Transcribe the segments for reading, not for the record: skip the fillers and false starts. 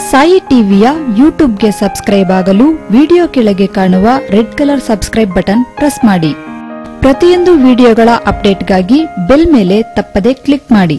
ಸಾಯಿ ಟಿವಿಯ ಯೂಟ್ಯೂಬ್ಗೆ ಸಬ್ಸ್ಕ್ರೈಬ್ ಆಗಲು ವಿಡಿಯೋ ಕೆಳಗೆ ಕಾಣುವ red colour subscribe button press ಮಾಡಿ. ಪ್ರತಿಯೊಂದು ವಿಡಿಯೋಗಳ ಅಪ್ಡೇಟ್ಗಾಗಿ ಬೆಲ್ ಮೇಲೆ ತಪ್ಪದೆ ಕ್ಲಿಕ್ ಮಾಡಿ.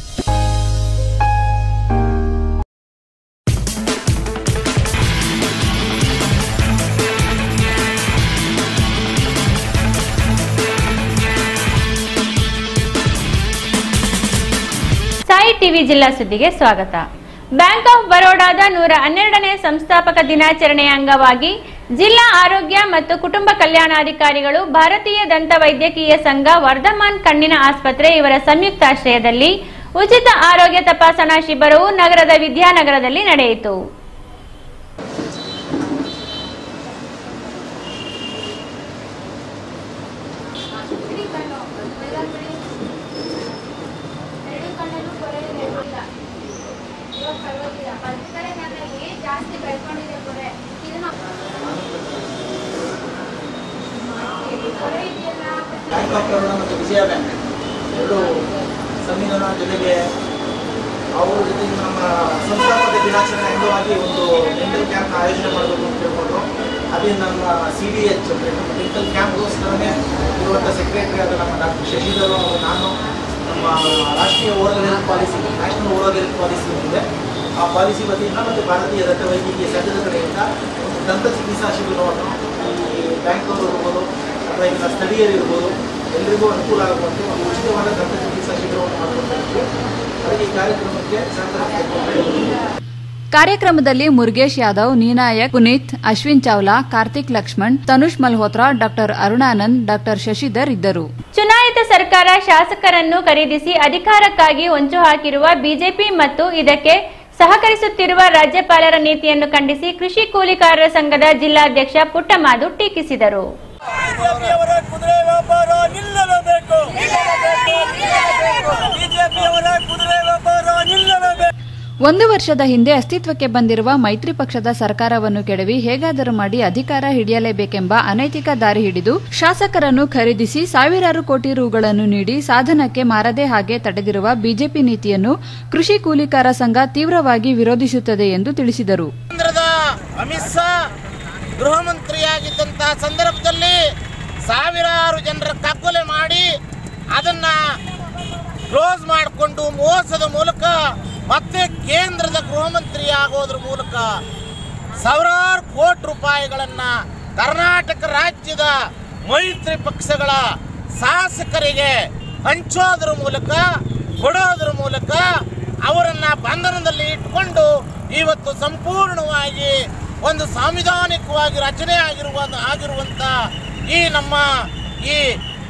ಸಾಯಿ ಟಿವಿ ಜಿಲ್ಲಾ ಸುದ್ದಿಗೆ ಸ್ವಾಗತ. ಬ್ಯಾಂಕ್ ಆಫ್ ಬರೋಡಾದ 112ನೇ ಸಂಸ್ಥಾಪಕ ದಿನಾಚರಣೆಯ ಅಂಗವಾಗಿ ಜಿಲ್ಲಾ ಆರೋಗ್ಯ ಮತ್ತು ಕುಟುಂಬ ಕಲ್ಯಾಣಾಧಿಕಾರಿಗಳು, ಭಾರತೀಯ ದಂತ ವೈದ್ಯಕೀಯ ಸಂಘ, ವರ್ಧಮಾನ್ ಕಣ್ಣಿನ ಆಸ್ಪತ್ರೆ ಇವರ ಸಂಯುಕ್ತಾಶ್ರಯದಲ್ಲಿ ಉಚಿತ ಆರೋಗ್ಯ ತಪಾಸಣಾ ಶಿಬಿರವು ನಗರದ ವಿದ್ಯಾನಗರದಲ್ಲಿ ನಡೆಯಿತು. ಬ್ಯಾಂಕ್ ಆಫ್ ಬರೋಡಾ ಮತ್ತು ವಿಜಯ ಬ್ಯಾಂಕ್ ಎರಡು ಸಂವಿಧಾನ ಜೊತೆಗೆ ಅವರ ಜೊತೆಗೆ ನಮ್ಮ ಸಂಸ್ಥಾಪಕ ದಿನಾಚರಣೆ ಅಂಗವಾಗಿ ಒಂದು ಡೆಂಟಲ್ ಕ್ಯಾಂಪ್ನ ಆಯೋಜನೆ ಮಾಡಬೇಕು ಅಂತ ಹೇಳ್ಕೊಂಡ್ರು. ಅದೇ ನಮ್ಮ CDH ನಮ್ಮ ಡೆಂಟಲ್ ಕ್ಯಾಂಪ್ಗೋಸ್ಕರನೇ ಇರುವಂಥ ಸೆಕ್ರೆಟರಿ ಆದ ನಮ್ಮ ಡಾಕ್ಟರ್ ಶಶಿಧರ್ ಅವರು, ನಾನು ನಮ್ಮ ರಾಷ್ಟ್ರೀಯ oral health policy, national oral health policy ಇದೆ, ಆ ಪಾಲಿಸಿ ವತಿಯಿಂದ ಮತ್ತು ಭಾರತೀಯ ದಂತ ವೈದ್ಯಕೀಯ ಸಂಘದ ಕಡೆಯಿಂದ ಒಂದು ದಂತ ಚಿಕಿತ್ಸಾ ಶಿಬಿರವನ್ನು ಈ ಬ್ಯಾಂಕ್ನವರು ಇರ್ಬೋದು ಅಥವಾ ಇಲ್ಲಿನ ಸ್ಥಳೀಯರು ಇರ್ಬೋದು ಎಲ್ಲರಿಗೂ ಅನುಕೂಲ ಆಗುವಂತೆ ಒಂದು ಉಚಿತವಾದ ದಂತ ಚಿಕಿತ್ಸಾ ಶಿಬಿರವನ್ನು ಮಾಡಿಕೊಂಡಿದ್ವಿ. ಅದಕ್ಕೆ ಈ ಕಾರ್ಯಕ್ರಮಕ್ಕೆ ಸಹಕಾರ. ಕಾರ್ಯಕ್ರಮದಲ್ಲಿ ಮುರುಗೇಶ್ ಯಾದವ್, ನೀನಾಯಕ್, ಪುನೀತ್, ಅಶ್ವಿನ್ ಚಾವ್ಲಾ, ಕಾರ್ತಿಕ್ ಲಕ್ಷ್ಮಣ್, ತನುಷ್ ಮಲ್ಹೋತ್ರಾ, ಡಾಕ್ಟರ್ ಅರುಣಾನಂದ್, ಡಾಕ್ಟರ್ ಶಶಿಧರ್ ಇದ್ದರು. ಚುನಾಯಿತ ಸರ್ಕಾರ ಶಾಸಕರನ್ನು ಖರೀದಿಸಿ ಅಧಿಕಾರಕ್ಕಾಗಿ ಹೊಂಚು ಹಾಕಿರುವ ಬಿಜೆಪಿ ಮತ್ತು ಇದಕ್ಕೆ ಸಹಕರಿಸುತ್ತಿರುವ ರಾಜ್ಯಪಾಲರ ನೀತಿಯನ್ನು ಖಂಡಿಸಿ ಕೃಷಿ ಕೂಲಿಕಾರರ ಸಂಘದ ಜಿಲ್ಲಾಧ್ಯಕ್ಷ ಪುಟ್ಟಮಾದು ಟೀಕಿಸಿದರು. ಒಂದು ವರ್ಷದ ಹಿಂದೆ ಅಸ್ತಿತ್ವಕ್ಕೆ ಬಂದಿರುವ ಮೈತ್ರಿ ಪಕ್ಷದ ಸರ್ಕಾರವನ್ನು ಕೆಡವಿ ಹೇಗಾದರೂ ಮಾಡಿ ಅಧಿಕಾರ ಹಿಡಿಯಲೇಬೇಕೆಂಬ ಅನೈತಿಕ ದಾರಿ ಹಿಡಿದು ಶಾಸಕರನ್ನು ಖರೀದಿಸಿ ಸಾವಿರಾರು ಕೋಟಿ ರುಗಳನ್ನು ನೀಡಿ ಸಾಧನಕ್ಕೆ ಮಾರದೆ ಹಾಗೆ ತಡೆದಿರುವ ಬಿಜೆಪಿ ನೀತಿಯನ್ನು ಕೃಷಿ ಕೂಲಿಕಾರ ಸಂಘ ತೀವ್ರವಾಗಿ ವಿರೋಧಿಸುತ್ತದೆ ಎಂದು ತಿಳಿಸಿದರು. ಅಮಿತ್ ಶಾ ಗೃಹ ಮಂತ್ರಿಯಾಗಿದ್ದಂತಹ ಸಂದರ್ಭದಲ್ಲಿ ಸಾವಿರಾರು ಜನರ ಕಗ್ಗೊಲೆ ಮಾಡಿ ಅದನ್ನ ಕ್ಲೋಸ್ ಮಾಡಿಕೊಂಡು ಮೋಸದ ಮೂಲಕ ಮತ್ತೆ ಕೇಂದ್ರದ ಗೃಹ ಮಂತ್ರಿ ಆಗೋದ್ರ ಮೂಲಕ ಸಾವಿರಾರು ಕೋಟಿ ರೂಪಾಯಿಗಳನ್ನ ಕರ್ನಾಟಕ ರಾಜ್ಯದ ಮೈತ್ರಿ ಪಕ್ಷಗಳ ಶಾಸಕರಿಗೆ ಹಂಚೋದ್ರ ಮೂಲಕ, ಕೊಡೋದ್ರ ಮೂಲಕ ಅವರನ್ನ ಬಂಧನದಲ್ಲಿ ಇಟ್ಕೊಂಡು ಇವತ್ತು ಸಂಪೂರ್ಣವಾಗಿ ಒಂದು ಸಾಂವಿಧಾನಿಕವಾಗಿ ರಚನೆ ಆಗಿರುವಂತ ಈ ನಮ್ಮ ಈ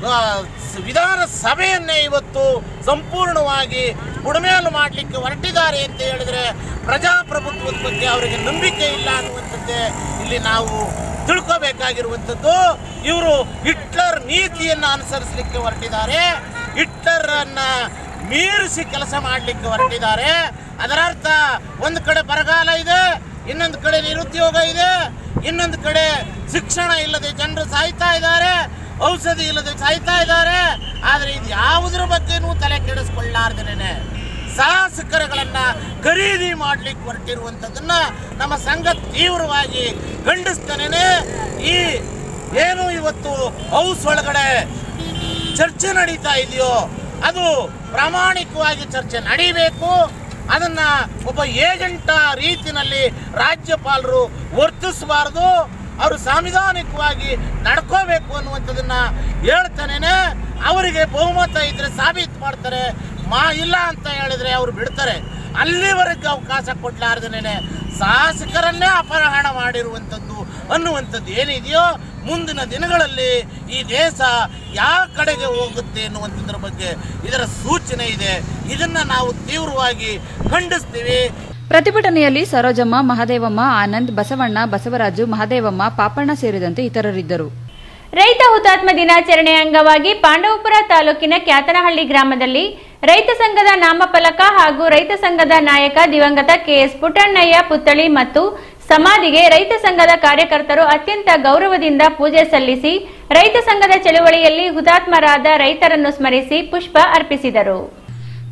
ವಿಧಾನಸಭೆಯನ್ನೇ ಇವತ್ತು ಸಂಪೂರ್ಣವಾಗಿ ಬುಡಮೇಲು ಮಾಡಲಿಕ್ಕೆ ಹೊರಟಿದ್ದಾರೆ ಅಂತ ಹೇಳಿದ್ರೆ ಪ್ರಜಾಪ್ರಭುತ್ವದ ಬಗ್ಗೆ ಅವರಿಗೆ ನಂಬಿಕೆ ಇಲ್ಲ ಅನ್ನುವಂಥದ್ದೇ ಇಲ್ಲಿ ನಾವು ತಿಳ್ಕೋಬೇಕಾಗಿರುವಂಥದ್ದು. ಇವರು ಹಿಟ್ಲರ್ ನೀತಿಯನ್ನು ಅನುಸರಿಸಲಿಕ್ಕೆ ಹೊರಟಿದ್ದಾರೆ, ಹಿಟ್ಲರ್ ಅನ್ನ ಮೀರಿಸಿ ಕೆಲಸ ಮಾಡಲಿಕ್ಕೆ ಹೊರಟಿದ್ದಾರೆ. ಅದರ ಅರ್ಥ ಒಂದು ಕಡೆ ಬರಗಾಲ ಇದೆ, ಇನ್ನೊಂದು ಕಡೆ ನಿರುದ್ಯೋಗ ಇದೆ, ಇನ್ನೊಂದು ಕಡೆ ಶಿಕ್ಷಣ ಇಲ್ಲದೆ ಜನರು ಸಾಯ್ತಾ ಇದ್ದಾರೆ, ಔಷಧಿ ಇಲ್ಲದೆ ಸಾಯ್ತಾ ಇದ್ದಾರೆ. ಆದರೆ ಇದು ಯಾವುದರ ಬಗ್ಗೆನೂ ತಲೆ ಕೆಡಿಸ್ಕೊಳ್ಳಾರ್ದೇನೆ ಶಾಸಕರುಗಳನ್ನ ಖರೀದಿ ಮಾಡ್ಲಿಕ್ಕೆ ಹೊರಟಿರುವಂಥದ್ದನ್ನ ನಮ್ಮ ಸಂಘ ತೀವ್ರವಾಗಿ ಖಂಡಿಸ್ತಾನೆ. ಈ ಏನು ಇವತ್ತು ಹೌಸ್ ಒಳಗಡೆ ಚರ್ಚೆ ನಡೀತಾ ಇದೆಯೋ ಅದು ಪ್ರಾಮಾಣಿಕವಾಗಿ ಚರ್ಚೆ ನಡೀಬೇಕು. ಅದನ್ನ ಒಬ್ಬ ಏಜೆಂಟ ರೀತಿಯಲ್ಲಿ ರಾಜ್ಯಪಾಲರು ವರ್ತಿಸಬಾರದು, ಅವರು ಸಾಂವಿಧಾನಿಕವಾಗಿ ನಡ್ಕೋಬೇಕು ಅನ್ನುವಂಥದ್ದನ್ನ ಹೇಳ್ತಾನೇನೆ. ಅವರಿಗೆ ಬಹುಮತ ಇದ್ರೆ ಸಾಬೀತು ಮಾಡ್ತಾರೆ, ಇಲ್ಲ ಅಂತ ಹೇಳಿದ್ರೆ ಅವರು ಬಿಡ್ತಾರೆ. ಅಲ್ಲಿವರೆಗೆ ಅವಕಾಶ ಕೊಡ್ಲಾರ್ದೇನೆ ಶಾಸಕರನ್ನೇ ಅಪಹರಣ ಮಾಡಿರುವಂಥದ್ದು ಅನ್ನುವಂಥದ್ದು ಏನಿದೆಯೋ ಮುಂದಿನ ದಿನಗಳಲ್ಲಿ ಈ ದೇಶ ಯಾವ ಕಡೆಗೆ ಹೋಗುತ್ತೆ ಅನ್ನುವಂಥದ್ರ ಬಗ್ಗೆ ಇದರ ಸೂಚನೆ ಇದೆ. ಇದನ್ನ ನಾವು ತೀವ್ರವಾಗಿ ಖಂಡಿಸ್ತೀವಿ. ಪ್ರತಿಭಟನೆಯಲ್ಲಿ ಸರೋಜಮ್ಮ, ಮಹದೇವಮ್ಮ, ಆನಂದ್, ಬಸವಣ್ಣ, ಬಸವರಾಜು, ಮಹದೇವಮ್ಮ, ಪಾಪಣ್ಣ ಸೇರಿದಂತೆ ಇತರರಿದ್ದರು. ರೈತ ಹುತಾತ್ಮ ದಿನಾಚರಣೆಯ ಅಂಗವಾಗಿ ಪಾಂಡವಪುರ ತಾಲೂಕಿನ ಕ್ಯಾತನಹಳ್ಳಿ ಗ್ರಾಮದಲ್ಲಿ ರೈತ ಸಂಘದ ನಾಮಫಲಕ ಹಾಗೂ ರೈತ ಸಂಘದ ನಾಯಕ ದಿವಂಗತ KS ಪುಟ್ಟಣ್ಣಯ್ಯ ಪುತ್ಥಳಿ ಮತ್ತು ಸಮಾಧಿಗೆ ರೈತ ಸಂಘದ ಕಾರ್ಯಕರ್ತರು ಅತ್ಯಂತ ಗೌರವದಿಂದ ಪೂಜೆ ಸಲ್ಲಿಸಿ ರೈತ ಸಂಘದ ಚಳುವಳಿಯಲ್ಲಿ ಹುತಾತ್ಮರಾದ ರೈತರನ್ನು ಸ್ಮರಿಸಿ ಪುಷ್ಪ ಅರ್ಪಿಸಿದರು.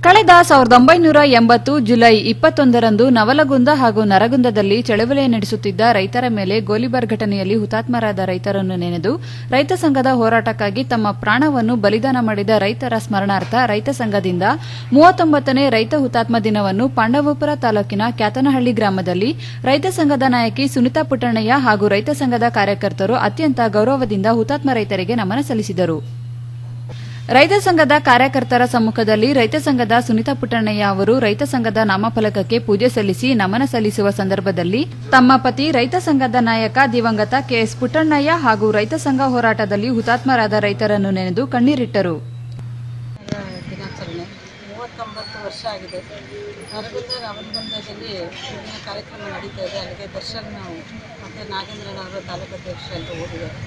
ಕಳೆದ 1980 ಜುಲೈ 21ರಂದು ನವಲಗುಂದ ಹಾಗೂ ನರಗುಂದದಲ್ಲಿ ಚಳವಳಿ ನಡೆಸುತ್ತಿದ್ದ ರೈತರ ಮೇಲೆ ಗೋಲಿಬಾರ್ ಘಟನೆಯಲ್ಲಿ ಹುತಾತ್ಮರಾದ ರೈತರನ್ನು ನೆನೆದು ರೈತ ಸಂಘದ ಹೋರಾಟಕ್ಕಾಗಿ ತಮ್ಮ ಪ್ರಾಣವನ್ನು ಬಲಿದಾನ ಮಾಡಿದ ರೈತರ ಸ್ಮರಣಾರ್ಥ ರೈತ ಸಂಘದಿಂದ 39ನೇ ರೈತ ಹುತಾತ್ಮ ದಿನವನ್ನು ಪಾಂಡವಪುರ ತಾಲೂಕಿನ ಕ್ಯಾತನಹಳ್ಳಿ ಗ್ರಾಮದಲ್ಲಿ ರೈತ ಸಂಘದ ನಾಯಕಿ ಸುನಿತಾ ಪುಟ್ಟಣ್ಣಯ್ಯ ಹಾಗೂ ರೈತ ಸಂಘದ ಕಾರ್ಯಕರ್ತರು ಅತ್ಯಂತ ಗೌರವದಿಂದ ಹುತಾತ್ಮ ರೈತರಿಗೆ ನಮನ ಸಲ್ಲಿಸಿದರು. ರೈತ ಸಂಘದ ಕಾರ್ಯಕರ್ತರ ಸಮ್ಮುಖದಲ್ಲಿ ರೈತ ಸಂಘದ ಸುನಿತಾ ಪುಟ್ಟಣ್ಣಯ್ಯ ಅವರು ರೈತ ಸಂಘದ ನಾಮಫಲಕಕ್ಕೆ ಪೂಜೆ ಸಲ್ಲಿಸಿ ನಮನ ಸಲ್ಲಿಸುವ ಸಂದರ್ಭದಲ್ಲಿ ತಮ್ಮ ಪತಿ ರೈತ ಸಂಘದ ನಾಯಕ ದಿವಂಗತ ಕೆಎಸ್ ಪುಟ್ಟಣ್ಣಯ್ಯ ಹಾಗೂ ರೈತ ಸಂಘ ಹೋರಾಟದಲ್ಲಿ ಹುತಾತ್ಮರಾದ ರೈತರನ್ನು ನೆನೆದು ಕಣ್ಣೀರಿಟ್ಟರು. ದಿನಾಚರಣೆ 39 ವರ್ಷ ಆಗಿದೆ. ನವಲಗುಂದದಲ್ಲಿ ಕಾರ್ಯಕ್ರಮ ನಡೀತಾ ಇದೆ. ಅಲ್ಲಿಗೆ ದರ್ಶನ್ ಮತ್ತು ನಾಗೇಂದ್ರನವರು ತಾಲೂಕಾಧ್ಯಕ್ಷ ಅಂತ ಹೋಗಿದ್ದಾರೆ.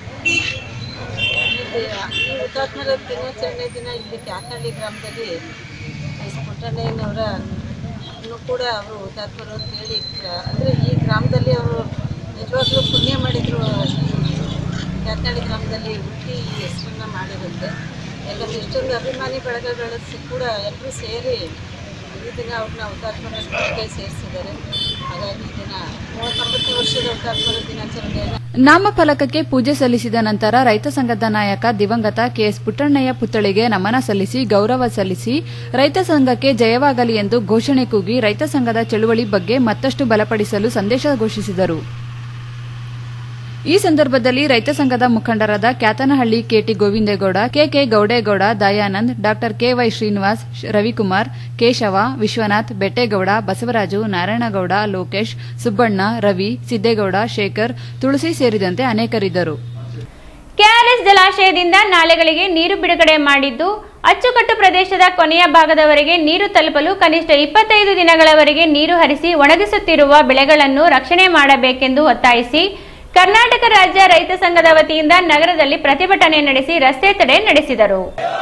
ಈ ಹುತಾತ್ಮರ ದಿನಾಚರಣೆ ದಿನ ಇಲ್ಲಿ ಕ್ಯಾತನಹಳ್ಳಿ ಗ್ರಾಮದಲ್ಲಿ ಪುಟ್ಟಣ್ಣಯ್ಯನವರನ್ನು ಕೂಡ ಅವರು ಹುತಾತ್ಮರು ಅಂತೇಳಿ ಅಂದರೆ ಈ ಗ್ರಾಮದಲ್ಲಿ ಅವರು ನಿಜವಾಗ್ಲೂ ಪುಣ್ಯ ಮಾಡಿದರು. ಕ್ಯಾತನಹಳ್ಳಿ ಗ್ರಾಮದಲ್ಲಿ ಹುಟ್ಟಿ ಈ ಹೆಸರನ್ನು ಮಾಡಿರುತ್ತೆ. ಯಾಕಂದರೆ ಇಷ್ಟೊಂದು ಅಭಿಮಾನಿ ಬಳಗಗಳು ಕೂಡ ಎಲ್ಲರೂ ಸೇರಿ ಈ ದಿನ ಅವ್ರನ್ನ ಹುತಾತ್ಮರಿಗೆ ಸೇರಿಸಿದ್ದಾರೆ. ಹಾಗಾಗಿ ಈ ದಿನ 39 ವರ್ಷದ ಹುತಾತ್ಮರ ದಿನಾಚರಣೆಯನ್ನು ನಾಮಫಲಕಕ್ಕೆ ಪೂಜೆ ಸಲ್ಲಿಸಿದ ನಂತರ ರೈತ ಸಂಘದ ನಾಯಕ ದಿವಂಗತ ಕೆಎಸ್ ಪುಟ್ಟಣ್ಣಯ್ಯ ಪುತ್ಥಳಿಗೆ ನಮನ ಸಲ್ಲಿಸಿ ಗೌರವ ಸಲ್ಲಿಸಿ ರೈತ ಸಂಘಕ್ಕೆ ಜಯವಾಗಲಿ ಎಂದು ಘೋಷಣೆ ಕೂಗಿ ರೈತ ಸಂಘದ ಚಳುವಳಿ ಬಗ್ಗೆ ಮತ್ತಷ್ಟು ಬಲಪಡಿಸಲು ಸಂದೇಶ ಘೋಷಿಸಿದರು. ಈ ಸಂದರ್ಭದಲ್ಲಿ ರೈತ ಸಂಘದ ಮುಖಂಡರಾದ ಕ್ಯಾತನಹಳ್ಳಿ ಕೆಟಿ ಗೋವಿಂದೇಗೌಡ, ಕೆಕೆ ಗೌಡೇಗೌಡ, ದಯಾನಂದ್, ಡಾ ಕೆವೈ ಶ್ರೀನಿವಾಸ್, ರವಿಕುಮಾರ್, ಕೇಶವ, ವಿಶ್ವನಾಥ್, ಬೆಟ್ಟೇಗೌಡ, ಬಸವರಾಜು, ನಾರಾಯಣಗೌಡ, ಲೋಕೇಶ್, ಸುಬ್ಬಣ್ಣ, ರವಿ, ಸಿದ್ದೇಗೌಡ, ಶೇಖರ್, ತುಳಸಿ ಸೇರಿದಂತೆ ಅನೇಕರಿದ್ದರು. ಕೆಆರ್ಎಸ್ ಜಲಾಶಯದಿಂದ ನಾಲೆಗಳಿಗೆ ನೀರು ಬಿಡುಗಡೆ ಮಾಡಿದ್ದು ಅಚ್ಚುಕಟ್ಟು ಪ್ರದೇಶದ ಕೊನೆಯ ಭಾಗದವರೆಗೆ ನೀರು ತಲುಪಲು ಕನಿಷ್ಠ 25 ದಿನಗಳವರೆಗೆ ನೀರು ಹರಿಸಿ ಒಣಗಿಸುತ್ತಿರುವ ಬೆಳೆಗಳನ್ನು ರಕ್ಷಣೆ ಮಾಡಬೇಕೆಂದು ಒತ್ತಾಯಿಸಿ ಕರ್ನಾಟಕ ರಾಜ್ಯ ರೈತ ಸಂಘದ ವತಿಯಿಂದ ನಗರದಲ್ಲಿ ಪ್ರತಿಭಟನೆ ನಡೆಸಿ ರಸ್ತೆ ತಡೆ ನಡೆಸಿದರು.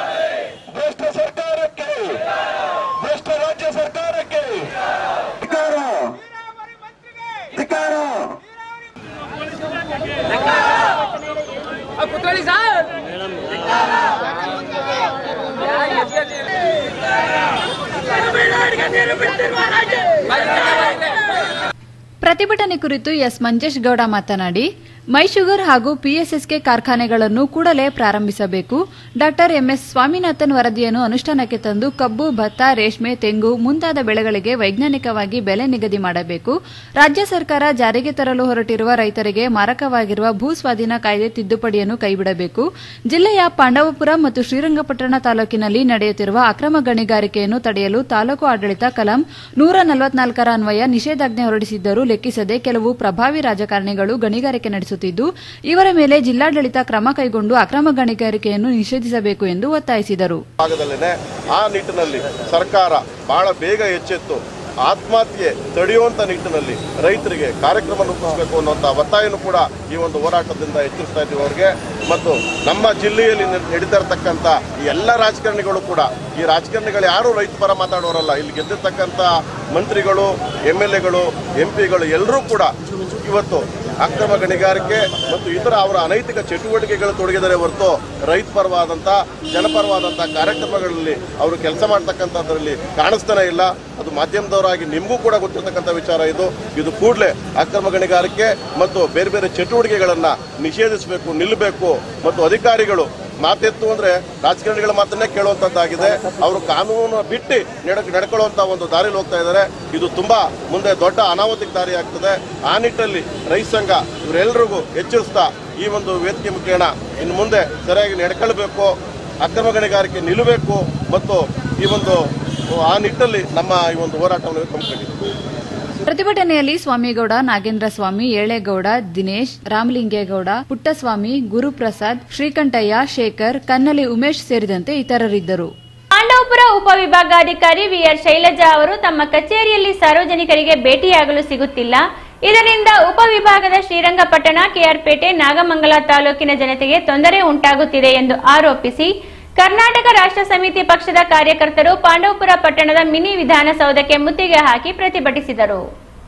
ಪ್ರತಿಭಟನೆ ಕುರಿತು ಎಸ್ ಮಂಜೇಶ್ ಗೌಡ ಮಾತನಾಡಿ, ಮೈಶುಗರ್ ಹಾಗೂ ಪಿಎಸ್ಎಸ್ಕೆ ಕಾರ್ಖಾನೆಗಳನ್ನು ಕೂಡಲೇ ಪ್ರಾರಂಭಿಸಬೇಕು. ಡಾ ಎಂಎಸ್ ಸ್ವಾಮಿನಾಥನ್ ವರದಿಯನ್ನು ಅನುಷ್ಠಾನಕ್ಕೆ ತಂದು ಕಬ್ಬು, ಭತ್ತ, ರೇಷ್ಮೆ, ತೆಂಗು ಮುಂತಾದ ಬೆಳೆಗಳಿಗೆ ವೈಜ್ಞಾನಿಕವಾಗಿ ಬೆಲೆ ನಿಗದಿ ಮಾಡಬೇಕು. ರಾಜ್ಯ ಸರ್ಕಾರ ಜಾರಿಗೆ ತರಲು ಹೊರಟಿರುವ ರೈತರಿಗೆ ಮಾರಕವಾಗಿರುವ ಭೂ ಸ್ವಾಧೀನ ಕಾಯ್ದೆ ತಿದ್ದುಪಡಿಯನ್ನು ಕೈಬಿಡಬೇಕು. ಜಿಲ್ಲೆಯ ಪಾಂಡವಪುರ ಮತ್ತು ಶ್ರೀರಂಗಪಟ್ಟಣ ತಾಲೂಕಿನಲ್ಲಿ ನಡೆಯುತ್ತಿರುವ ಅಕ್ರಮ ಗಣಿಗಾರಿಕೆಯನ್ನು ತಡೆಯಲು ತಾಲೂಕು ಆಡಳಿತ ಕಲಂ 144ರ ಅನ್ವಯ ನಿಷೇಧಾಜ್ಞೆ ಹೊರಡಿಸಿದ್ದರೂ ಲೆಕ್ಕಿಸದೆ ಕೆಲವು ಪ್ರಭಾವಿ ರಾಜಕಾರಣಿಗಳು ಗಣಿಗಾರಿಕೆ ನಡೆಸುತ್ತಿದ್ದು ಇವರ ಮೇಲೆ ಜಿಲ್ಲಾಡಳಿತ ಕ್ರಮ ಕೈಗೊಂಡು ಅಕ್ರಮ ಗಣಿಗಾರಿಕೆಯನ್ನು ನಿಷೇಧಿಸಬೇಕು ಎಂದು ಒತ್ತಾಯಿಸಿದರು. ಆ ನಿಟ್ಟಿನಲ್ಲಿ ಸರ್ಕಾರ ಬಹಳ ಬೇಗ ಎಚ್ಚೆತ್ತು ಆತ್ಮಹತ್ಯೆ ತಡೆಯುವಂತ ನಿಟ್ಟಿನಲ್ಲಿ ರೈತರಿಗೆ ಕಾರ್ಯಕ್ರಮ ರೂಪಿಸಬೇಕು ಅನ್ನುವಂಥ ಒತ್ತಾಯನೂ ಕೂಡ ಈ ಒಂದು ಹೋರಾಟದಿಂದ ಎಚ್ಚರಿಸ್ತಾ ಇದ್ದೀವಿ ಅವರಿಗೆ. ಮತ್ತು ನಮ್ಮ ಜಿಲ್ಲೆಯಲ್ಲಿ ನಡೀತಾ ಇರತಕ್ಕಂಥ ಈ ಎಲ್ಲ ರಾಜಕಾರಣಿಗಳು ಕೂಡ, ಈ ರಾಜಕಾರಣಿಗಳು ಯಾರು ರೈತ ಪರ ಮಾತಾಡೋರಲ್ಲ. ಇಲ್ಲಿ ಗೆದ್ದಿರ್ತಕ್ಕಂಥ ಮಂತ್ರಿಗಳು, MLAಗಳು, MP ಗಳು ಎಲ್ಲರೂ ಕೂಡ ಇವತ್ತು ಅಕ್ರಮ ಗಣಿಗಾರಿಕೆ ಮತ್ತು ಇತರ ಅವರ ಅನೈತಿಕ ಚಟುವಟಿಕೆಗಳು ತೊಡಗಿದರೆ ಹೊರತು ರೈತ ಪರವಾದಂಥ ಜನಪರವಾದಂಥ ಕಾರ್ಯಕ್ರಮಗಳಲ್ಲಿ ಅವರು ಕೆಲಸ ಮಾಡ್ತಕ್ಕಂಥದ್ರಲ್ಲಿ ಕಾಣಿಸ್ತಾನೆ ಇಲ್ಲ. ಅದು ಮಾಧ್ಯಮದವರಾಗಿ ನಿಮಗೂ ಕೂಡ ಗೊತ್ತಿರತಕ್ಕಂಥ ವಿಚಾರ. ಇದು ಕೂಡಲೇ ಅಕ್ರಮ ಗಣಿಗಾರಿಕೆ ಮತ್ತು ಬೇರೆ ಬೇರೆ ಚಟುವಟಿಕೆಗಳನ್ನು ನಿಷೇಧಿಸಬೇಕು, ನಿಲ್ಲಬೇಕು. ಮತ್ತು ಅಧಿಕಾರಿಗಳು ಮಾತೆತ್ತು ಅಂದರೆ ರಾಜಕಾರಣಿಗಳ ಮಾತನ್ನೇ ಕೇಳುವಂಥದ್ದಾಗಿದೆ. ಅವರು ಕಾನೂನು ಬಿಟ್ಟು ನಡ್ಕೊಳ್ಳುವಂಥ ಒಂದು ದಾರಿಯಲ್ಲಿ ಹೋಗ್ತಾ ಇದ್ದಾರೆ. ಇದು ತುಂಬಾ ಮುಂದೆ ದೊಡ್ಡ ಅನಾಹುತಿಕ ದಾರಿ ಆಗ್ತದೆ. ಆ ನಿಟ್ಟಿನಲ್ಲಿ ರೈತ ಸಂಘ ಇವರೆಲ್ಲರಿಗೂ ಎಚ್ಚರಿಸ್ತಾ ಈ ಒಂದು ವೇದಿಕೆ ಮುಖೇನ ಇನ್ನು ಮುಂದೆ ಸರಿಯಾಗಿ ನಡ್ಕೊಳ್ಬೇಕು, ಅಕ್ರಮ ಗಣಿಗಾರಿಕೆ ನಿಲ್ಲಬೇಕು ಮತ್ತು ಈ ಒಂದು ಆ ನಿಟ್ಟಿನಲ್ಲಿ ನಮ್ಮ ಈ ಒಂದು ಹೋರಾಟವನ್ನು ಹಮ್ಮಿಕೊಂಡಿದ್ದೀವಿ. ಪ್ರತಿಭಟನೆಯಲ್ಲಿ ಸ್ವಾಮಿಗೌಡ, ನಾಗೇಂದ್ರ ಸ್ವಾಮಿ, ಏಳೇಗೌಡ, ದಿನೇಶ್, ರಾಮಲಿಂಗೇಗೌಡ, ಪುಟ್ಟಸ್ವಾಮಿ, ಗುರುಪ್ರಸಾದ್, ಶ್ರೀಕಂಠಯ್ಯ, ಶೇಖರ್, ಕನ್ನಲಿ ಉಮೇಶ್ ಸೇರಿದಂತೆ ಇತರರಿದ್ದರು. ಪಾಂಡವಪುರ ಉಪವಿಭಾಗಾಧಿಕಾರಿ ವಿಆರ್ ಶೈಲಜಾ ಅವರು ತಮ್ಮ ಕಚೇರಿಯಲ್ಲಿ ಸಾರ್ವಜನಿಕರಿಗೆ ಭೇಟಿಯಾಗಲು ಸಿಗುತ್ತಿಲ್ಲ. ಇದರಿಂದ ಉಪವಿಭಾಗದ ಶ್ರೀರಂಗಪಟ್ಟಣ, ಕೆಆರ್ಪೇಟೆ, ನಾಗಮಂಗಲ ತಾಲೂಕಿನ ಜನತೆಗೆ ತೊಂದರೆ ಉಂಟಾಗುತ್ತಿದೆ ಎಂದು ಆರೋಪಿಸಿ ಕರ್ನಾಟಕ ರಾಷ್ಟ್ರ ಸಮಿತಿ ಪಕ್ಷದ ಕಾರ್ಯಕರ್ತರು ಪಾಂಡವಪುರ ಪಟ್ಟಣದ ಮಿನಿ ವಿಧಾನಸೌಧಕ್ಕೆ ಮುತ್ತಿಗೆ ಹಾಕಿ ಪ್ರತಿಭಟಿಸಿದರು.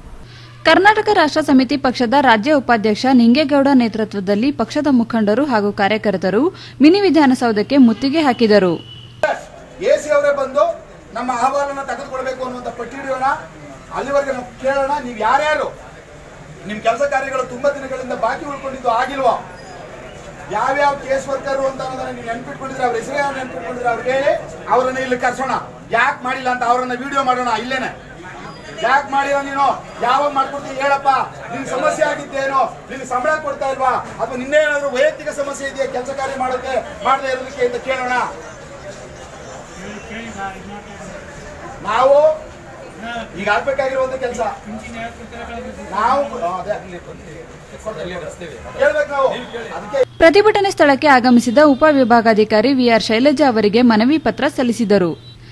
ಕರ್ನಾಟಕ ರಾಷ್ಟ್ರ ಸಮಿತಿ ಪಕ್ಷದ ರಾಜ್ಯ ಉಪಾಧ್ಯಕ್ಷ ನಿಂಗೇಗೌಡ ನೇತೃತ್ವದಲ್ಲಿ ಪಕ್ಷದ ಮುಖಂಡರು ಹಾಗೂ ಕಾರ್ಯಕರ್ತರು ಮಿನಿ ವಿಧಾನಸೌಧಕ್ಕೆ ಮುತ್ತಿಗೆ ಹಾಕಿದರು. ಎಸಿ ಅವರೇ ಬಂದು ನಮ್ಮ ಅಹವಾಲನ್ನು ತೆಗೆದುಕೊಳ್ಬೇಕು ಅನ್ನುವಂಥ ಪಟ್ಟಿ ಹಿಡಿಯೋಣ. ಅಲ್ಲಿವರೆಗೆ ನಾವು ಕೇಳೋಣ, ನೀವು ಯಾರ್ಯಾರು ನಿಮ್ಮ ಕೆಲಸ ಕಾರ್ಯಗಳು ತುಂಬಾ ದಿನಗಳಿಂದ ಬಾಕಿ ಉಳ್ಕೊಂಡಿದ್ದು ಆಗಿಲ್ವಾ, ಯಾವ್ಯಾವ ಕೇಸ್ ವರ್ಕರು ಅಂತ ಅನ್ನೋದನ್ನ ನೀವು ನೆನ್ಪಿಟ್ಕೊಂಡಿದ್ರೆ, ಅವ್ರ ಹೆಸರೇ ನೆನ್ಪಿಟ್ಕೊಂಡಿದ್ರೆ ಅವ್ರಿಗೆ ಹೇಳಿ ಅವರನ್ನ ಇಲ್ಲಿ ಕರ್ಸೋಣ. ಯಾಕೆ ಮಾಡಿಲ್ಲ ಅಂತ ಅವರನ್ನ ವಿಡಿಯೋ ಮಾಡೋಣ ಇಲ್ಲೇನೆ. ಯಾಕೆ ಮಾಡಿಲ್ಲ, ನೀನು ಯಾವಾಗ ಮಾಡ್ಕೊಡ್ತೀವಿ ಹೇಳಪ್ಪ, ನಿನ್ ಸಮಸ್ಯೆ ಆಗಿದ್ದೇನೋ, ನಿನ್ ಸಂಬಳ ಕೊಡ್ತಾ ಇಲ್ವಾ, ಅಥವಾ ನಿನ್ನೆ ಏನಾದ್ರು ವೈಯಕ್ತಿಕ ಸಮಸ್ಯೆ ಇದೆಯಾ ಕೆಲಸ ಕಾರ್ಯ ಮಾಡೋಕೆ ಮಾಡದೇ ಇರೋದಕ್ಕೆ ಅಂತ ಕೇಳೋಣ. ನಾವು ಈಗ ಆಗ್ಬೇಕಾಗಿರುವಂತ ಕೆಲಸ ನಾವು ಹೇಳ್ಬೇಕು. ನಾವು ಅದಕ್ಕೆ ಪ್ರತಿಭಟನೆ ಸ್ಥಳಕ್ಕೆ ಆಗಮಿಸಿದ ಉಪವಿಭಾಗಾಧಿಕಾರಿ ವಿಆರ್ ಶೈಲಜಾ ಅವರಿಗೆ ಮನವಿ ಪತ್ರ ಸಲ್ಲಿಸಿದರು.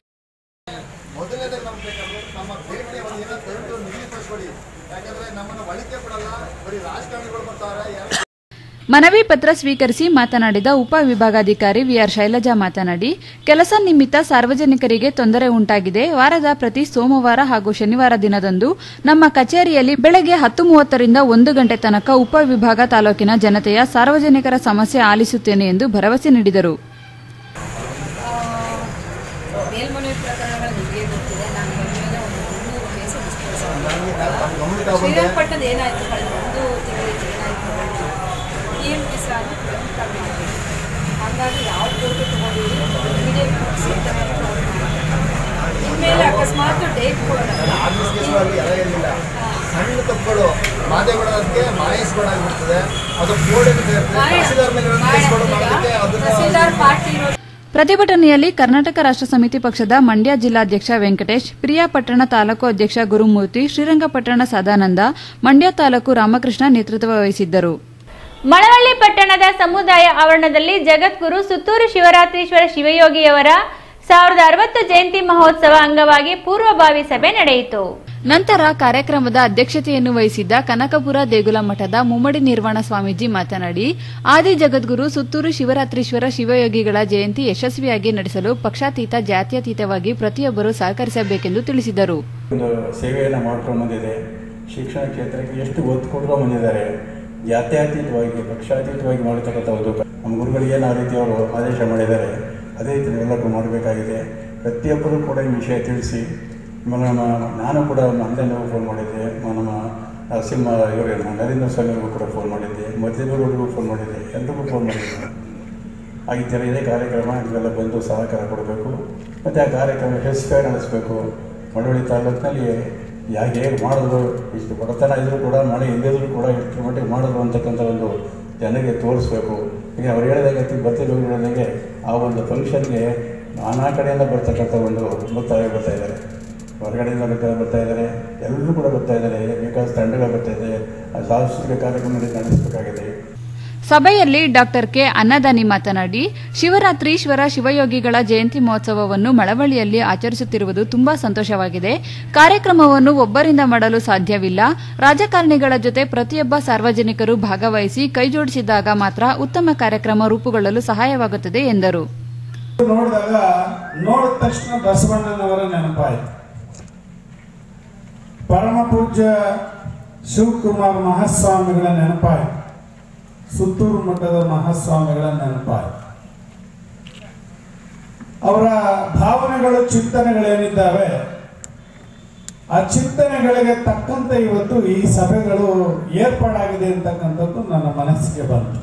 ಮನವಿ ಪತ್ರ ಸ್ವೀಕರಿಸಿ ಮಾತನಾಡಿದ ಉಪವಿಭಾಗಾಧಿಕಾರಿ ವಿಆರ್ ಶೈಲಜಾ ಮಾತನಾಡಿ, ಕೆಲಸ ನಿಮಿತ್ತ ಸಾರ್ವಜನಿಕರಿಗೆ ತೊಂದರೆ ಉಂಟಾಗಿದೆ. ವಾರದ ಪ್ರತಿ ಸೋಮವಾರ ಹಾಗೂ ಶನಿವಾರ ದಿನದಂದು ನಮ್ಮ ಕಚೇರಿಯಲ್ಲಿ ಬೆಳಗ್ಗೆ 10:30 ರಿಂದ 1 ಗಂಟೆ ತನಕ ಉಪವಿಭಾಗ ತಾಲೂಕಿನ ಜನತೆಯ ಸಾರ್ವಜನಿಕರ ಸಮಸ್ಯೆ ಆಲಿಸುತ್ತೇನೆ ಎಂದು ಭರವಸೆ ನೀಡಿದರು. ಹಾಗಾಗಿ ಯಾವ ಫೋಟೋ ತೊಗೊಂಡಿದ್ದೀವಿ ಇನ್ಮೇಲೆ ಅಕಸ್ಮಾತ್ ಡೇಟ್ ಕೊಡೋಣ. ಸಣ್ಣ ತಪ್ಪುಗಳು ಮಾದೇಗೌಡಕ್ಕೆ ಮಾಯಸ್ಗಳಾಗಿರ್ತದೆ. ಅದು ಪ್ರತಿಭಟನೆಯಲ್ಲಿ ಕರ್ನಾಟಕ ರಾಷ್ಟ್ರ ಸಮಿತಿ ಪಕ್ಷದ ಮಂಡ್ಯ ಜಿಲ್ಲಾಧ್ಯಕ್ಷ ವೆಂಕಟೇಶ್, ಪ್ರಿಯಾಪಟ್ಟಣ ತಾಲೂಕು ಅಧ್ಯಕ್ಷ ಗುರುಮೂರ್ತಿ, ಶ್ರೀರಂಗಪಟ್ಟಣ ಸದಾನಂದ, ಮಂಡ್ಯ ತಾಲೂಕು ರಾಮಕೃಷ್ಣ ನೇತೃತ್ವ ವಹಿಸಿದ್ದರು. ಮಳವಳ್ಳಿ ಪಟ್ಟಣದ ಸಮುದಾಯ ಆವರಣದಲ್ಲಿ ಜಗದ್ಗುರು ಸುತ್ತೂರು ಶಿವರಾತ್ರೀಶ್ವರ ಶಿವಯೋಗಿಯವರ 1060 ಜಯಂತಿ ಮಹೋತ್ಸವ ಅಂಗವಾಗಿ ಪೂರ್ವಭಾವಿ ಸಭೆ ನಡೆಯಿತು. ನಂತರ ಕಾರ್ಯಕ್ರಮದ ಅಧ್ಯಕ್ಷತೆಯನ್ನು ವಹಿಸಿದ್ದ ಕನಕಪುರ ದೇಗುಲ ಮಠದ ಮುಮ್ಮಡಿ ನಿರ್ವಾಣ ಸ್ವಾಮೀಜಿ ಮಾತನಾಡಿ, ಆದಿ ಜಗದ್ಗುರು ಸುತ್ತೂರು ಶಿವರಾತ್ರೀಶ್ವರ ಶಿವಯೋಗಿಗಳ ಜಯಂತಿ ಯಶಸ್ವಿಯಾಗಿ ನಡೆಸಲು ಪಕ್ಷಾತೀತ ಜಾತ್ಯತೀತವಾಗಿ ಪ್ರತಿಯೊಬ್ಬರು ಸಹಕರಿಸಬೇಕೆಂದು ತಿಳಿಸಿದರು. ಸೇವೆಯನ್ನು ಮಾಡ್ಕೊಂಡು ಬಂದಿದೆ. ಶಿಕ್ಷಣ ಕ್ಷೇತ್ರಕ್ಕೆ ಎಷ್ಟು ಒತ್ತು ಕೊಟ್ಟು ಬಂದಿದ್ದಾರೆ. ಜಾತ್ಯತೀತವಾಗಿ ಪಕ್ಷಾತೀತವಾಗಿ ಮಾಡತಕ್ಕಂಥ ಒಂದು ನಮ್ಮ ಗುರುಗಳಿಗೆ ಏನು ಆ ರೀತಿ ಅವರು ಆದೇಶ ಮಾಡಿದ್ದಾರೆ ಅದೇ ರೀತಿ ಎಲ್ಲರೂ ಮಾಡಬೇಕಾಗಿದೆ. ಪ್ರತಿಯೊಬ್ಬರೂ ಕೂಡ ಈ ವಿಷಯ ತಿಳಿಸಿ, ನಾನು ಕೂಡ ಅಂದೆನೂ ಫೋನ್ ಮಾಡಿದ್ದೆ, ನಮ್ಮ ನರಸಿಂಹ ಇವರೇನು ನರೇಂದ್ರ ಸ್ವಾಮಿಯವ್ರಿಗೂ ಕೂಡ ಫೋನ್ ಮಾಡಿದ್ದೆ, ಮಧ್ಯದವರಿಗೂ ಫೋನ್ ಮಾಡಿದ್ದೆ, ಎಲ್ರಿಗೂ ಫೋನ್ ಮಾಡಿದ್ದೆ. ಆಗಿದ್ದರೆ ಇದೇ ಕಾರ್ಯಕ್ರಮ ಇವೆಲ್ಲ ಬಂದು ಸಹಕಾರ ಕೊಡಬೇಕು ಮತ್ತು ಆ ಕಾರ್ಯಕ್ರಮ ಯಶಸ್ವಿಯಾಗಿ ನಡೆಸಬೇಕು. ಮಳವಳ್ಳಿ ತಾಲೂಕಿನಲ್ಲಿ ಹೇಗೆ ಮಾಡಿದ್ರು, ಇಷ್ಟು ಬಡತನ ಇದ್ರೂ ಕೂಡ ಮಳೆ ಇಲ್ಲದಿದ್ರೂ ಕೂಡ ಇಷ್ಟು ಮಟ್ಟಿಗೆ ಮಾಡಿದ್ರು ಅಂತಕ್ಕಂಥ ಒಂದು ಜನರಿಗೆ ತೋರಿಸ್ಬೇಕು. ಈಗ ಅವ್ರು ಹೇಳಿದಾಗೆ ಬರ್ತಿರೋರು ಹೇಳಿದಾಗೆ ಆ ಒಂದು ಫಂಕ್ಷನ್ಗೆ ನಾನಾ ಕಡೆಯಿಂದ ಬರ್ತಕ್ಕಂಥ ಒಂದು ಬರ್ತಾ ಇದ್ದಾರೆ, ಹೊರಗಡೆಯಿಂದ ಬರ್ತಾ ಇದ್ದಾರೆ, ಎಲ್ಲರೂ ಕೂಡ ಬರ್ತಾ ಇದ್ದಾರೆ. ಬೇಕಾದ ತಂಡಗಳು ಬರ್ತಾ ಇದೆ. ಸಾಂಸ್ಕೃತಿಕ ಕಾರ್ಯಕ್ರಮ ನಡೆಸಬೇಕಾಗಿದೆ. ಸಭೆಯಲ್ಲಿ ಡಾಕ್ಟರ್ ಕೆ ಅನ್ನದಾನಿ ಮಾತನಾಡಿ, ಶಿವರಾತ್ರೀಶ್ವರ ಶಿವಯೋಗಿಗಳ ಜಯಂತಿ ಮಹೋತ್ಸವವನ್ನು ಮಳವಳ್ಳಿಯಲ್ಲಿ ಆಚರಿಸುತ್ತಿರುವುದು ತುಂಬಾ ಸಂತೋಷವಾಗಿದೆ. ಕಾರ್ಯಕ್ರಮವನ್ನು ಒಬ್ಬರಿಂದ ಮಾಡಲು ಸಾಧ್ಯವಿಲ್ಲ. ರಾಜಕಾರಣಿಗಳ ಜೊತೆ ಪ್ರತಿಯೊಬ್ಬ ಸಾರ್ವಜನಿಕರು ಭಾಗವಹಿಸಿ ಕೈಜೋಡಿಸಿದಾಗ ಮಾತ್ರ ಉತ್ತಮ ಕಾರ್ಯಕ್ರಮ ರೂಪುಗೊಳ್ಳಲು ಸಹಾಯವಾಗುತ್ತದೆ ಎಂದರು. ನೋಡಿದ ತಕ್ಷಣ ಬಸವಣ್ಣನವರ ನೆನಪಾಯಿತು. ಪರಮ ಪೂಜ್ಯ ಶಿವಕುಮಾರ್ ಮಹಾಸ್ವಾಮಿಗಳ ನೆನಪಾಯಿತು. ಸುತ್ತೂರು ಮಠದ ಮಹಾಸ್ವಾಮಿಗಳ ನೆನಪಾಯಿತು. ಅವರ ಭಾವನೆಗಳು, ಚಿಂತನೆಗಳೇನಿದ್ದಾವೆ ಆ ಚಿಂತನೆಗಳಿಗೆ ತಕ್ಕಂತೆ ಇವತ್ತು ಈ ಸಭೆಗಳು ಏರ್ಪಾಡಾಗಿದೆ ಅಂತಕ್ಕಂಥದ್ದು ನನ್ನ ಮನಸ್ಸಿಗೆ ಬಂತು.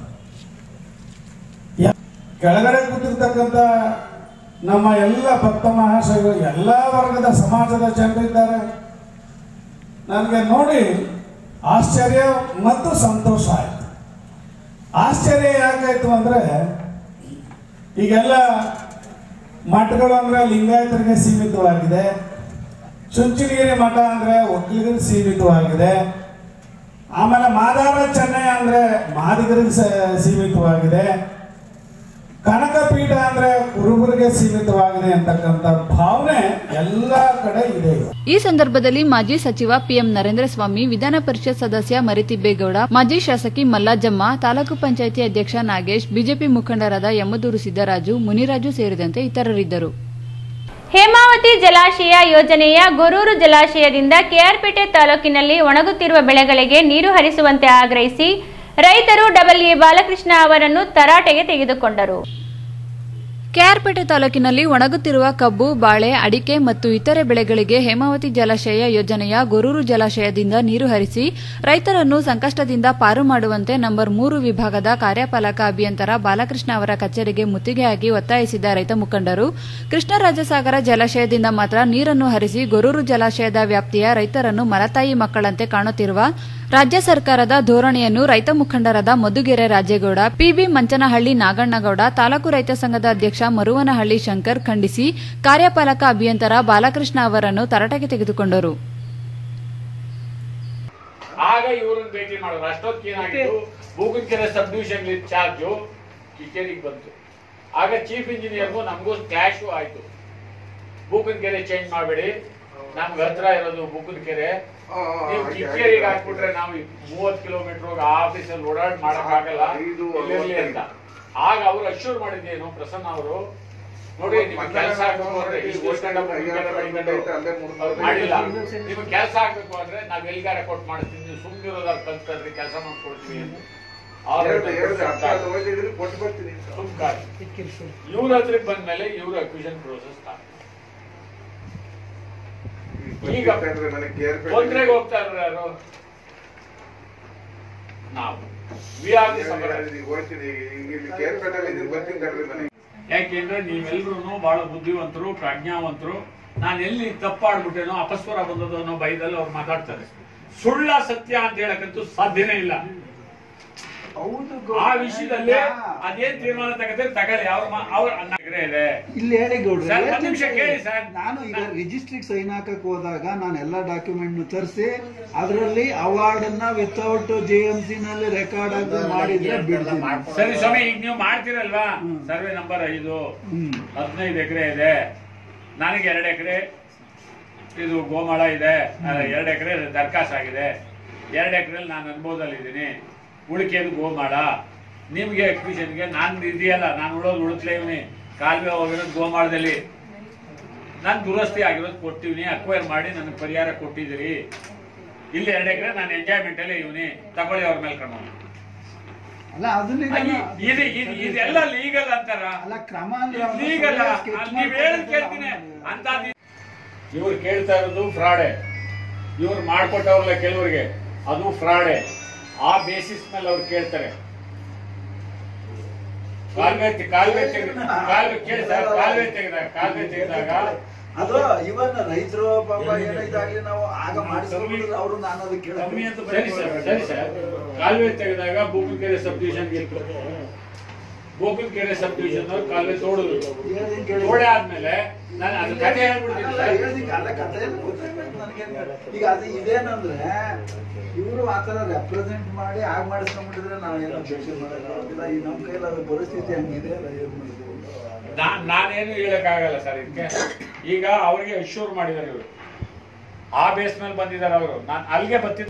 ಕೆಳಗಡೆ ಕೂತಿರ್ತಕ್ಕಂಥ ನಮ್ಮ ಎಲ್ಲ ಭಕ್ತ ಮಹಾಶಯಗಳು, ಎಲ್ಲ ವರ್ಗದ ಸಮಾಜದ ಜನರಿದ್ದಾರೆ. ನನಗೆ ನೋಡಿ ಆಶ್ಚರ್ಯ ಮತ್ತು ಸಂತೋಷ ಆಯಿತು. ಆಶ್ಚರ್ಯ ಯಾಕಾಯ್ತು ಅಂದರೆ, ಈಗೆಲ್ಲ ಮಠಗಳು ಅಂದರೆ ಲಿಂಗಾಯತರಿಗೆ ಸೀಮಿತವಾಗಿದೆ, ಚುಂಚನಗಿರಿ ಮಠ ಅಂದರೆ ಒಕ್ಕಲಿಗರಿಗೆ ಸೀಮಿತವಾಗಿದೆ, ಆಮೇಲೆ ಮಾದಾರ ಚೆನ್ನೈ ಅಂದರೆ ಮಾದಿಗರಿಗೆ ಸೀಮಿತವಾಗಿದೆ, ಕನಕಪೀಠ ಅಂದ್ರೆ ಕುರುಬರಿಗೆ ಸೀಮಿತವಾಗಿದೆ ಅಂತಕ್ಕಂಥ ಭಾವನೆ ಎಲ್ಲ ಕಡೆ ಇದೆ. ಈ ಸಂದರ್ಭದಲ್ಲಿ ಮಾಜಿ ಸಚಿವ ಪಿಎಂ ನರೇಂದ್ರ ಸ್ವಾಮಿ, ವಿಧಾನ ಪರಿಷತ್ ಸದಸ್ಯ ಮರಿತಿಬ್ಬೇಗೌಡ, ಮಾಜಿ ಶಾಸಕಿ ಮಲ್ಲಾಜಮ್ಮ, ತಾಲೂಕು ಪಂಚಾಯಿತಿ ಅಧ್ಯಕ್ಷ ನಾಗೇಶ್, ಬಿಜೆಪಿ ಮುಖಂಡರಾದ ಯಮ್ಮದೂರು ಸಿದ್ದರಾಜು, ಮುನಿರಾಜು ಸೇರಿದಂತೆ ಇತರರಿದ್ದರು. ಹೇಮಾವತಿ ಜಲಾಶಯ ಯೋಜನೆಯ ಗೊರೂರು ಜಲಾಶಯದಿಂದ ಕೆಆರ್ಪೇಟೆ ತಾಲೂಕಿನಲ್ಲಿ ಒಣಗುತ್ತಿರುವ ಬೆಳೆಗಳಿಗೆ ನೀರು ಹರಿಸುವಂತೆ ಆಗ್ರಹಿಸಿ ರೈತರು ಡಬ್ಲ್ಯೂ ಬಾಲಕೃಷ್ಣ ಅವರನ್ನು ತರಾಟೆಗೆ ತೆಗೆದುಕೊಂಡರು. ಕೆಆರ್ಪೇಟೆ ತಾಲೂಕಿನಲ್ಲಿ ಒಣಗುತ್ತಿರುವ ಕಬ್ಬು, ಬಾಳೆ, ಅಡಿಕೆ ಮತ್ತು ಇತರೆ ಬೆಳೆಗಳಿಗೆ ಹೇಮಾವತಿ ಜಲಾಶಯ ಯೋಜನೆಯ ಗೊರೂರು ಜಲಾಶಯದಿಂದ ನೀರು ಹರಿಸಿ ರೈತರನ್ನು ಸಂಕಷ್ಟದಿಂದ ಪಾರು ಮಾಡುವಂತೆ ನಂಬರ್ 3 ವಿಭಾಗದ ಕಾರ್ಯಪಾಲಕ ಅಭಿಯಂತರ ಬಾಲಕೃಷ್ಣ ಅವರ ಕಚೇರಿಗೆ ಮುತ್ತಿಗೆಯಾಗಿ ಒತ್ತಾಯಿಸಿದ ರೈತ ಮುಖಂಡರು ಕೃಷ್ಣರಾಜಸಾಗರ ಜಲಾಶಯದಿಂದ ಮಾತ್ರ ನೀರನ್ನು ಹರಿಸಿ ಗೊರೂರು ಜಲಾಶಯದ ವ್ಯಾಪ್ತಿಯ ರೈತರನ್ನು ಮಲತಾಯಿ ಮಕ್ಕಳಂತೆ ಕಾಣುತ್ತಿರುವ ರಾಜ್ಯ ಸರ್ಕಾರದ ಧೋರಣೆಯನ್ನು ರೈತ ಮುಖಂಡರಾದ ಮಧುಗೆರೆ ರಾಜೇಗೌಡ, ಪಿಬಿ ಮಂಚನಹಳ್ಳಿ ನಾಗಣ್ಣಗೌಡ, ತಾಲೂಕು ರೈತ ಸಂಘದ ಅಧ್ಯಕ್ಷ ಮರುವನಹಳ್ಳಿ ಶಂಕರ್ ಖಂಡಿಸಿ ಕಾರ್ಯಪಾಲಕ ಅಭಿಯಂತರ ಬಾಲಕೃಷ್ಣ ಅವರನ್ನು ತರಾಟೆಗೆ ತೆಗೆದುಕೊಂಡರು. ಆಗ ಇವರನ್ನು ಭೇಟಿ ಮಾಡೋದು. ಅಷ್ಟೊತ್ತೇನಾಗಿತ್ತು, ಬೂಗುನ್ಕೆರೆ ಸಬ್ ಡಿವಿಷನ್ ಚಾರ್ಜು ಕಿಚೇರಿಗೆ ಬಂತು. ಆಗ ಚೀಫ್ ಇಂಜಿನಿಯರ್ಗೂ ನಮಗೂ ಕ್ಲಾಶು ಆಯ್ತು. ಬೂಗುನ್ಕೆರೆ ಚೇಂಜ್ ಮಾಡಬೇಡಿ, ನಮ್ಗೆ ಹತ್ರ ಇರೋದು ಬೂಗುನ್ಕೆರೆ, ನೀವು ಕಿಚೇರಿಗೆ ಹಾಕ್ಬಿಟ್ರೆ ನಾವು 30 ಕಿಲೋಮೀಟರ್ ಹೋಗಿ ಆಫೀಸಲ್ಲಿ ಓಡಾಡ್ ಮಾಡಕ್ಕಾಗಲ್ಲ ಅಂತ. ಆಗ ಅವರು ಅಶ್ಯೂರ್ ಮಾಡಿದ್ದೇನು ಪ್ರಸನ್ನ ಅವರು, ನೋಡಿ ನಿಮ್ಗೆ ಕೆಲಸ ಆಗ್ಬೇಕು ಅಂದ್ರೆ ಮಾಡಿಲ್ಲ, ನಿಮ್ಗೆ ಕೆಲಸ ಆಗ್ಬೇಕು ಅಂದ್ರೆ ನಾವ್ ಎಲ್ಗಾರ ಕೊಟ್ಟು ಮಾಡಿಸ್ತೀವಿ, ನೀವು ಸುಮ್ಮನಿರೋದಾರ ಕಲ್ತ್ರಿ ಕೆಲಸ ಮಾಡ್ಕೊಡ್ತೀವಿ ಅಂತ ಇವ್ರ ಹತ್ರಕ್ಕೆ ಬಂದ್ಮೇಲೆ ಇವ್ರ ಅಕ್ವಿಷನ್ ಪ್ರೋಸೆಸ್ ಈಗ ತೊಂದ್ರೆಗೆ ಹೋಗ್ತಾ ಇದ್ರು ಯಾರು? ನಾವು ಯಾಕೆಂದ್ರೆ ನೀವೆಲ್ರು ಬಹಳ ಬುದ್ಧಿವಂತರು, ಪ್ರಜ್ಞಾವಂತರು. ನಾನು ಎಲ್ಲಿ ತಪ್ಪಾಡ್ಬಿಟ್ಟೇನೋ, ಅಪಸ್ವರ ಬಂದದ್ದು ಅನ್ನೋ ಭಯದಲ್ಲಿ ಅವ್ರು ಮಾತಾಡ್ತಾರೆ. ಸುಳ್ಳ ಸತ್ಯ ಅಂತ ಹೇಳಕ್ಕಂತೂ ಸಾಧ್ಯನೇ ಇಲ್ಲ. ಆ ವಿಷಯದಲ್ಲಿ ಅದೇನ್ ತೀರ್ಮಾನ ತಗೊಳ್ಳಿ. ಇದೆ ಇಲ್ಲಿ ಹೇಳಿ ಗೌಡ್ರೆ, ಒಂದ್ ನಿಮಿಷ ಕೇಳಿ ಸರ್. ನಾನು ಈಗ ರಿಜಿಸ್ಟ್ರಿಗೆ ಸೈನ್ ಹಾಕಕ್ ಹೋದಾಗ ನಾನು ಎಲ್ಲಾ ಡಾಕ್ಯುಮೆಂಟ್ ತರಿಸಿ ಅದರಲ್ಲಿ ಅವಾರ್ಡ್ ಅನ್ನ ವಿತೌಟ್ JMC ನಲ್ಲಿ ರೆಕಾರ್ಡ್ ಆಗಿ ಮಾಡಿದ್ರೆ ಬಿಡ್ತೀನಿ. ಸರಿ ಸ್ವಾಮಿ, ಈಗ ನೀವು ಮಾಡ್ತೀರಲ್ವಾ, ಸರ್ವೆ ನಂಬರ್ 5 15 ಎಕರೆ ಇದೆ, ನನಗೆ 2 ಎಕರೆ ಇದು ಗೋಮಾಳ ಇದೆ, 2 ಎಕರೆ ದರ್ಖಾಸ್ ಆಗಿದೆ, 2 ಎಕರೆಯಲ್ಲಿ ನಾನು ಅನುಭವದಲ್ಲಿದ್ದೀನಿ, ಉಳಿಕೆದು ಗೋಮಾಳ. ನಿಮ್ಗೆ ಎಕ್ಸಿಬಿಷನ್ಗೆ ನಾನು ಇದೆಯಲ್ಲ, ನಾನು ಉಳಿಸ್ಲೇ ಇವನಿ, ಕಾಲುವೆ ಹೋಗಿರೋದು ಗೋಮಾಳದಲ್ಲಿ, ನಾನು ದುರಸ್ತಿ ಆಗಿರೋದು ಕೊಟ್ಟಿವ್ನಿ, ಅಕ್ವೈರ್ ಮಾಡಿ ನನಗೆ ಪರಿಹಾರ ಕೊಟ್ಟಿದ್ದೀರಿ. ಇಲ್ಲಿ 2 ಎಕರೆ ನಾನು ಎಂಜಾಯ್ಮೆಂಟ್ ಅಲ್ಲೇ ಇವನಿ, ತಗೊಳ್ಳಿ ಅವ್ರ ಮೇಲೆ ಕ್ರಮ. ಇದೆಲ್ಲ ಲೀಗಲ್ ಅಂತಾರ? ಲೀಗಲ್ ನೀವ್ ಹೇಳದ್ ಕೇಳ್ತೀನಿ ಅಂತ. ಇವ್ರು ಕೇಳ್ತಾ ಇರೋದು ಫ್ರಾಡೆ, ಇವ್ರು ಮಾಡ್ಕೊಟ್ಟವ್ರಲ್ಲ ಕೆಲವರಿಗೆ, ಅದು ಫ್ರಾಡೆ. ಆ ಬೇಸಿಸ್ ಮೇಲೆ ಅವ್ರು ಕೇಳ್ತಾರೆ. ಕಾಲುವೆ ತೆಗೆದಾಗ ಅದು ಇವನ್ ರೈತರು ಪಾಪ ಏನಾಗ್ಲಿ ನಾವು ಆಗ ಮಾಡಿಸ್ಕೊಂಡು ಅವರು ನಾನು ಅದಕ್ಕೆ ಸರಿ ಸರ್, ಕಾಲುವೆ ತೆಗೆದಾಗ ಬೂಗುನ್ಕೆರೆ ಸಬ್ ಡಿವಿಷನ್ ಗೆಲ್ತು. ಬೂಗುನ್ಕೆರೆ ಸಬ್ ಡಿವಿಷನ್ ಅವ್ರು ಕಾಲುವೆ ತೋಡಿದ್ರು. ತೋಡೆ ಆದ್ಮೇಲೆ ನಾನು ಅದು ಕಥೆ ಹೇಳ್ಬಿಡ್ತೀನಿ. ಈಗ ಅದು ಇದೇನಂದ್ರೆ ಇವರು ಆತರ ರೆಪ್ರೆಸೆಂಟ್ ಮಾಡಿ ಆಗ ಮಾಡಿಸ್ಕೊಂಡ್ಬಿಟ್ಟಿದ್ರೆ ನಾವೇನು ಅಬ್ಜೆಕ್ಷನ್ ಮಾಡೋದಿಲ್ಲ. ಈ ನಮ್ಮ ಕೈಲಿ ಅದು ಪರಿಸ್ಥಿತಿ ಹಂಗಿದೆ. ನಾನೇನು ಹೇಳಕ್ಕಾಗಲ್ಲ ಸರ್ ಇದಕ್ಕೆ. ಈಗ ಅವ್ರಿಗೆ ಅಶ್ಯೂರ್ ಮಾಡಿದ್ದಾರೆ ಇವರು, ಆ ಬೇಸ್ ಮೇಲೆ ಬಂದಿದ್ದಾರೆ ಅವರು. ನಾನು ಅಲ್ಲಿಗೆ ಬರ್ತಿದ್ದೆ.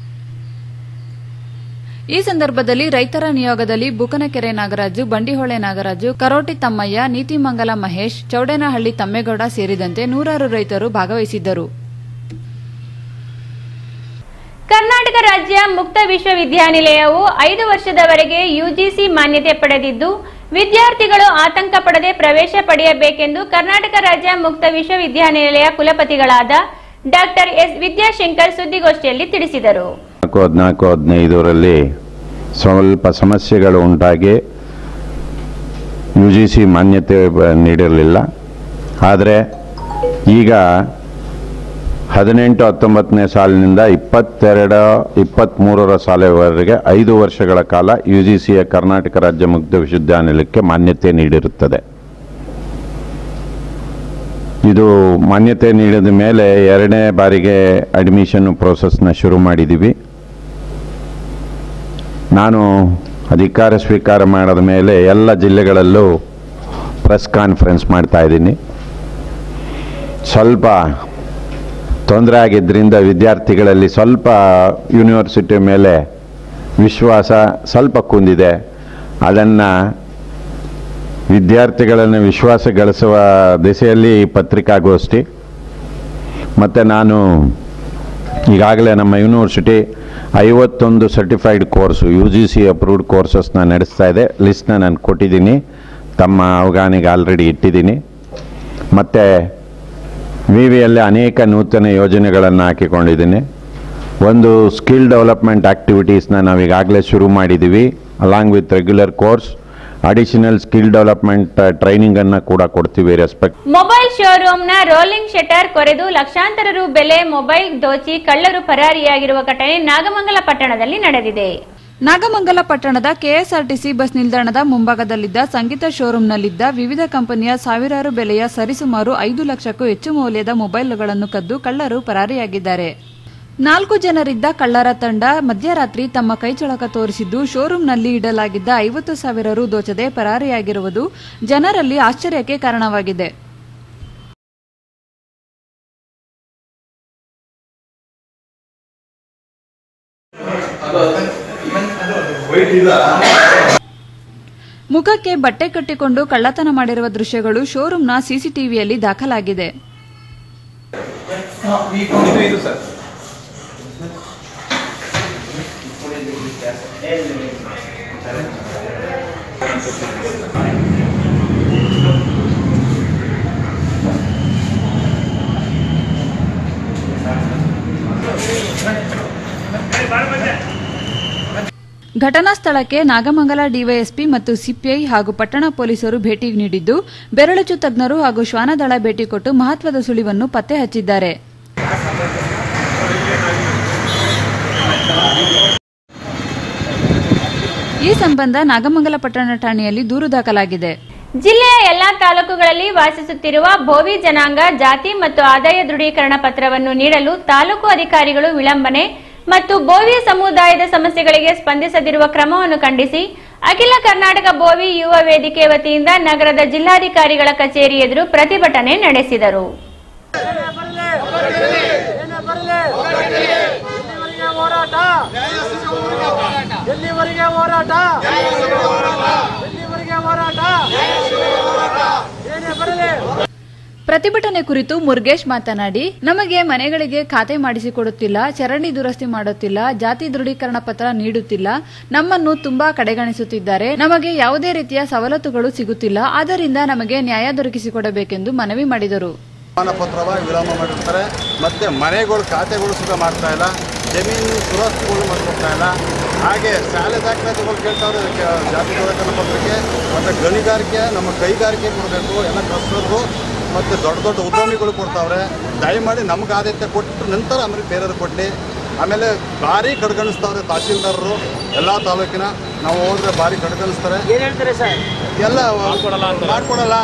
ಈ ಸಂದರ್ಭದಲ್ಲಿ ರೈತರ ನಿಯೋಗದಲ್ಲಿ ಬುಕನಕೆರೆ ನಾಗರಾಜು, ಬಂಡಿಹೊಳೆ ನಾಗರಾಜು, ಕರೋಟಿ ತಮ್ಮಯ್ಯ, ನೀತಿಮಂಗಲ ಮಹೇಶ್, ಚೌಡೇನಹಳ್ಳಿ ತಮ್ಮೇಗೌಡ ಸೇರಿದಂತೆ 100 ರೈತರು ಭಾಗವಹಿಸಿದ್ದರು. ಕರ್ನಾಟಕ ರಾಜ್ಯ ಮುಕ್ತ ವಿಶ್ವವಿದ್ಯಾನಿಲಯವು 5 ವರ್ಷದವರೆಗೆ UGC ಮಾನ್ಯತೆ ಪಡೆದಿದ್ದು, ವಿದ್ಯಾರ್ಥಿಗಳು ಆತಂಕ ಪಡದೆ ಪ್ರವೇಶ ಪಡೆಯಬೇಕೆಂದು ಕರ್ನಾಟಕ ರಾಜ್ಯ ಮುಕ್ತ ವಿಶ್ವವಿದ್ಯಾನಿಲಯ ಕುಲಪತಿಗಳಾದ ಡಾಕ್ಟರ್ S ವಿದ್ಯಾಶಂಕರ್ ಸುದ್ದಿಗೋಷ್ಠಿಯಲ್ಲಿ ತಿಳಿಸಿದರು. 14-15ರಲ್ಲಿ ಸ್ವಲ್ಪ ಸಮಸ್ಯೆಗಳು ಉಂಟಾಗಿ UGC ಮಾನ್ಯತೆ ನೀಡಿರಲಿಲ್ಲ. ಆದರೆ ಈಗ 18-19ನೇ ಸಾಲಿನಿಂದ 22-23ರ ಸಾಲಿನವರೆಗೆ 5 ವರ್ಷಗಳ ಕಾಲ UGCಯ ಕರ್ನಾಟಕ ರಾಜ್ಯ ಮುಕ್ತ ವಿಶ್ವವಿದ್ಯಾನಿಲಯಕ್ಕೆ ಮಾನ್ಯತೆ ನೀಡಿರುತ್ತದೆ. ಇದು ಮಾನ್ಯತೆ ನೀಡಿದ ಮೇಲೆ 2ನೇ ಬಾರಿಗೆ ಅಡ್ಮಿಷನ್ ಪ್ರೋಸೆಸ್ನ ಶುರು ಮಾಡಿದ್ದೀವಿ. ನಾನು ಅಧಿಕಾರ ಸ್ವೀಕಾರ ಮಾಡಿದ ಮೇಲೆ ಎಲ್ಲ ಜಿಲ್ಲೆಗಳಲ್ಲೂ ಪ್ರೆಸ್ ಕಾನ್ಫರೆನ್ಸ್ ಮಾಡ್ತಾ ಇದ್ದೀನಿ. ಸ್ವಲ್ಪ ತೊಂದರೆ ಆಗಿದ್ದರಿಂದ ವಿದ್ಯಾರ್ಥಿಗಳಲ್ಲಿ ಸ್ವಲ್ಪ ಯೂನಿವರ್ಸಿಟಿ ಮೇಲೆ ವಿಶ್ವಾಸ ಸ್ವಲ್ಪ ಕುಂದಿದೆ. ಅದನ್ನು ವಿದ್ಯಾರ್ಥಿಗಳನ್ನು ವಿಶ್ವಾಸ ಗಳಿಸುವ ದಿಸೆಯಲ್ಲಿ ಪತ್ರಿಕಾಗೋಷ್ಠಿ ಮತ್ತು ನಾನು ಈಗಾಗಲೇ ನಮ್ಮ university 51 certified course UGC approved ಕೋರ್ಸಸ್ನ ನಡೆಸ್ತಾ ಇದೆ. ಲಿಸ್ಟ್ನ ನಾನು ಕೊಟ್ಟಿದ್ದೀನಿ, ತಮ್ಮ ಅವಗಾನಿಗೆ ಆಲ್ರೆಡಿ ಇಟ್ಟಿದ್ದೀನಿ. ಮತ್ತು ವಿವಿಯಲ್ಲಿ ಅನೇಕ ನೂತನ ಯೋಜನೆಗಳನ್ನು ಹಾಕಿಕೊಂಡಿದ್ದೀನಿ. ಒಂದು ಸ್ಕಿಲ್ ಡೆವಲಪ್ಮೆಂಟ್ ಆ್ಯಕ್ಟಿವಿಟೀಸ್ನ ನಾವೀಗಾಗಲೇ ಶುರು ಮಾಡಿದ್ದೀವಿ. Along with regular course additional skill development training ಅನ್ನು ಕೂಡ ಕೊಡ್ತೀವಿ. ರೆಸ್ಪೆಕ್ಟ್ ಮೊಬೈಲ್ ಶೋರೂಮ್ನ ರೋಲಿಂಗ್ ಶಟರ್ ಕೊರೆದು ಲಕ್ಷಾಂತರ ರು ಬೆಲೆ ಮೊಬೈಲ್ ದೋಚಿ ಕಳ್ಳರು ಪರಾರಿಯಾಗಿರುವ ಘಟನೆ ನಾಗಮಂಗಲ ಪಟ್ಟಣದಲ್ಲಿ ನಡೆದಿದೆ. ನಾಗಮಂಗಲ ಪಟ್ಟಣದ ಕೆಎಸ್ಆರ್ಟಿಸಿ ಬಸ್ ನಿಲ್ದಾಣದ ಮುಂಭಾಗದಲ್ಲಿದ್ದ ಸಂಗೀತ ಶೋರೂಂನಲ್ಲಿದ್ದ ವಿವಿಧ ಕಂಪನಿಯ ಸಾವಿರಾರು ಬೆಲೆಯ ಸರಿಸುಮಾರು 5 ಲಕ್ಷಕ್ಕೂ ಹೆಚ್ಚು ಮೌಲ್ಯದ ಮೊಬೈಲ್ಗಳನ್ನು ಕದ್ದು ಕಳ್ಳರು ಪರಾರಿಯಾಗಿದ್ದಾರೆ. 4 ಜನರಿದ್ದ ಕಳ್ಳರ ತಂಡ ಮಧ್ಯರಾತ್ರಿ ತಮ್ಮ ಕೈಚಳಕ ತೋರಿಸಿದ್ದು ಶೋರೂಂನಲ್ಲಿ ಇಡಲಾಗಿದ್ದ 50,000 ರು ದೋಚದೆ ಪರಾರಿಯಾಗಿರುವುದು ಜನರಲ್ಲಿ ಆಶ್ಚರ್ಯಕ್ಕೆ ಕಾರಣವಾಗಿದೆ. ಮುಖಕ್ಕೆ ಬಟ್ಟೆ ಕಟ್ಟಿಕೊಂಡು ಕಳ್ಳತನ ಮಾಡಿರುವ ದೃಶ್ಯಗಳು ಶೋರೂಂನ ಸಿಸಿಟಿವಿಯಲ್ಲಿ ದಾಖಲಾಗಿದೆ. ಘಟನಾ ಸ್ಥಳಕ್ಕೆ ನಾಗಮಂಗಲ ಡಿವೈಎಸ್ಪಿ ಮತ್ತು ಸಿಪಿಐ ಹಾಗೂ ಪಟ್ಟಣ ಪೊಲೀಸರು ಭೇಟಿ ನೀಡಿದ್ದು ಬೆರಳಚ್ಚು ತಜ್ಞರು ಹಾಗೂ ಶ್ವಾನದಳ ಭೇಟಿ ಕೊಟ್ಟು ಮಹತ್ವದ ಸುಳಿವನ್ನು ಪತ್ತೆ ಹಚ್ಚಿದ್ದಾರೆ. ಈ ಸಂಬಂಧ ನಾಗಮಂಗಲ ಪಟ್ಟಣ ಠಾಣೆಯಲ್ಲಿ ದೂರು ದಾಖಲಾಗಿದೆ. ಜಿಲ್ಲೆಯ ಎಲ್ಲಾ ತಾಲೂಕುಗಳಲ್ಲಿ ವಾಸಿಸುತ್ತಿರುವ ಬೋವಿ ಜನಾಂಗ ಜಾತಿ ಮತ್ತು ಆದಾಯ ದೃಢೀಕರಣ ಪತ್ರವನ್ನು ನೀಡಲು ತಾಲೂಕು ಅಧಿಕಾರಿಗಳು ವಿಳಂಬನೆ ಮತ್ತು ಬೋವಿ ಸಮುದಾಯದ ಸಮಸ್ಯೆಗಳಿಗೆ ಸ್ಪಂದಿಸದಿರುವ ಕ್ರಮವನ್ನು ಖಂಡಿಸಿ ಅಖಿಲ ಕರ್ನಾಟಕ ಬೋವಿ ಯುವ ವೇದಿಕೆ ವತಿಯಿಂದ ನಗರದ ಜಿಲ್ಲಾಧಿಕಾರಿಗಳ ಕಚೇರಿ ಎದುರು ಪ್ರತಿಭಟನೆ ನಡೆಸಿದರು. ಪ್ರತಿಭಟನೆ ಕುರಿತು ಮುರುಗೇಶ್ ಮಾತನಾಡಿ, ನಮಗೆ ಮನೆಗಳಿಗೆ ಖಾತೆ ಮಾಡಿಸಿಕೊಡುತ್ತಿಲ್ಲ, ಚರಂಡಿ ದುರಸ್ತಿ ಮಾಡುತ್ತಿಲ್ಲ, ಜಾತಿ ದೃಢೀಕರಣ ಪತ್ರ ನೀಡುತ್ತಿಲ್ಲ, ನಮ್ಮನ್ನು ತುಂಬಾ ಕಡೆಗಣಿಸುತ್ತಿದ್ದಾರೆ, ನಮಗೆ ಯಾವುದೇ ರೀತಿಯ ಸವಲತ್ತುಗಳು ಸಿಗುತ್ತಿಲ್ಲ, ಆದ್ದರಿಂದ ನಮಗೆ ನ್ಯಾಯ ದೊರಕಿಸಿಕೊಡಬೇಕೆಂದು ಮನವಿ ಮಾಡಿದರು. ಪತ್ರವಾಗಿ ವಿಳಂಬ ಮಾಡಿರ್ತಾರೆ. ಮತ್ತೆ ಮನೆಗಳು ಖಾತೆಗಳು ಸುಖ ಮಾಡ್ತಾ ಇಲ್ಲ, ಜಮೀನು ದುರಸ್ತಿಗಳು ಮಾಡ್ಕೊಡ್ತಾ ಇಲ್ಲ. ಹಾಗೆ ಶಾಲೆ ದಾಖಲಾತಿಗಳು ಕೇಳ್ತಾವ್ರೆ ಜಾತಿ ದೃಢೀಕರಣ ಪತ್ರಕ್ಕೆ. ಮತ್ತು ಗಣಿಗಾರಿಕೆ ನಮ್ಮ ಕೈಗಾರಿಕೆ ಕೊಡಬೇಕು, ಎಲ್ಲ ಕಸರರು ಮತ್ತು ದೊಡ್ಡ ದೊಡ್ಡ ಉದ್ಯಮಿಗಳು ಕೊಡ್ತಾವ್ರೆ. ದಯಮಾಡಿ ನಮ್ಗೆ ಆದ್ಯತೆ ಕೊಟ್ಟು ನಂತರ ಆಮೇಲೆ ಬೇರೆಯವ್ರು ಕೊಡಲಿ. ಆಮೇಲೆ ಭಾರಿ ಕಡೆಗಣಿಸ್ತಾವ್ರೆ ತಹಸೀಲ್ದಾರರು ಎಲ್ಲ ತಾಲೂಕಿನ. ನಾವು ಹೋದ್ರೆ ಭಾರಿ ಕಡೆಗಣಿಸ್ತಾರೆ. ಏನು ಹೇಳ್ತಾರೆ ಸರ್? ಎಲ್ಲ ಮಾಡ್ಕೊಡಲ್ಲ.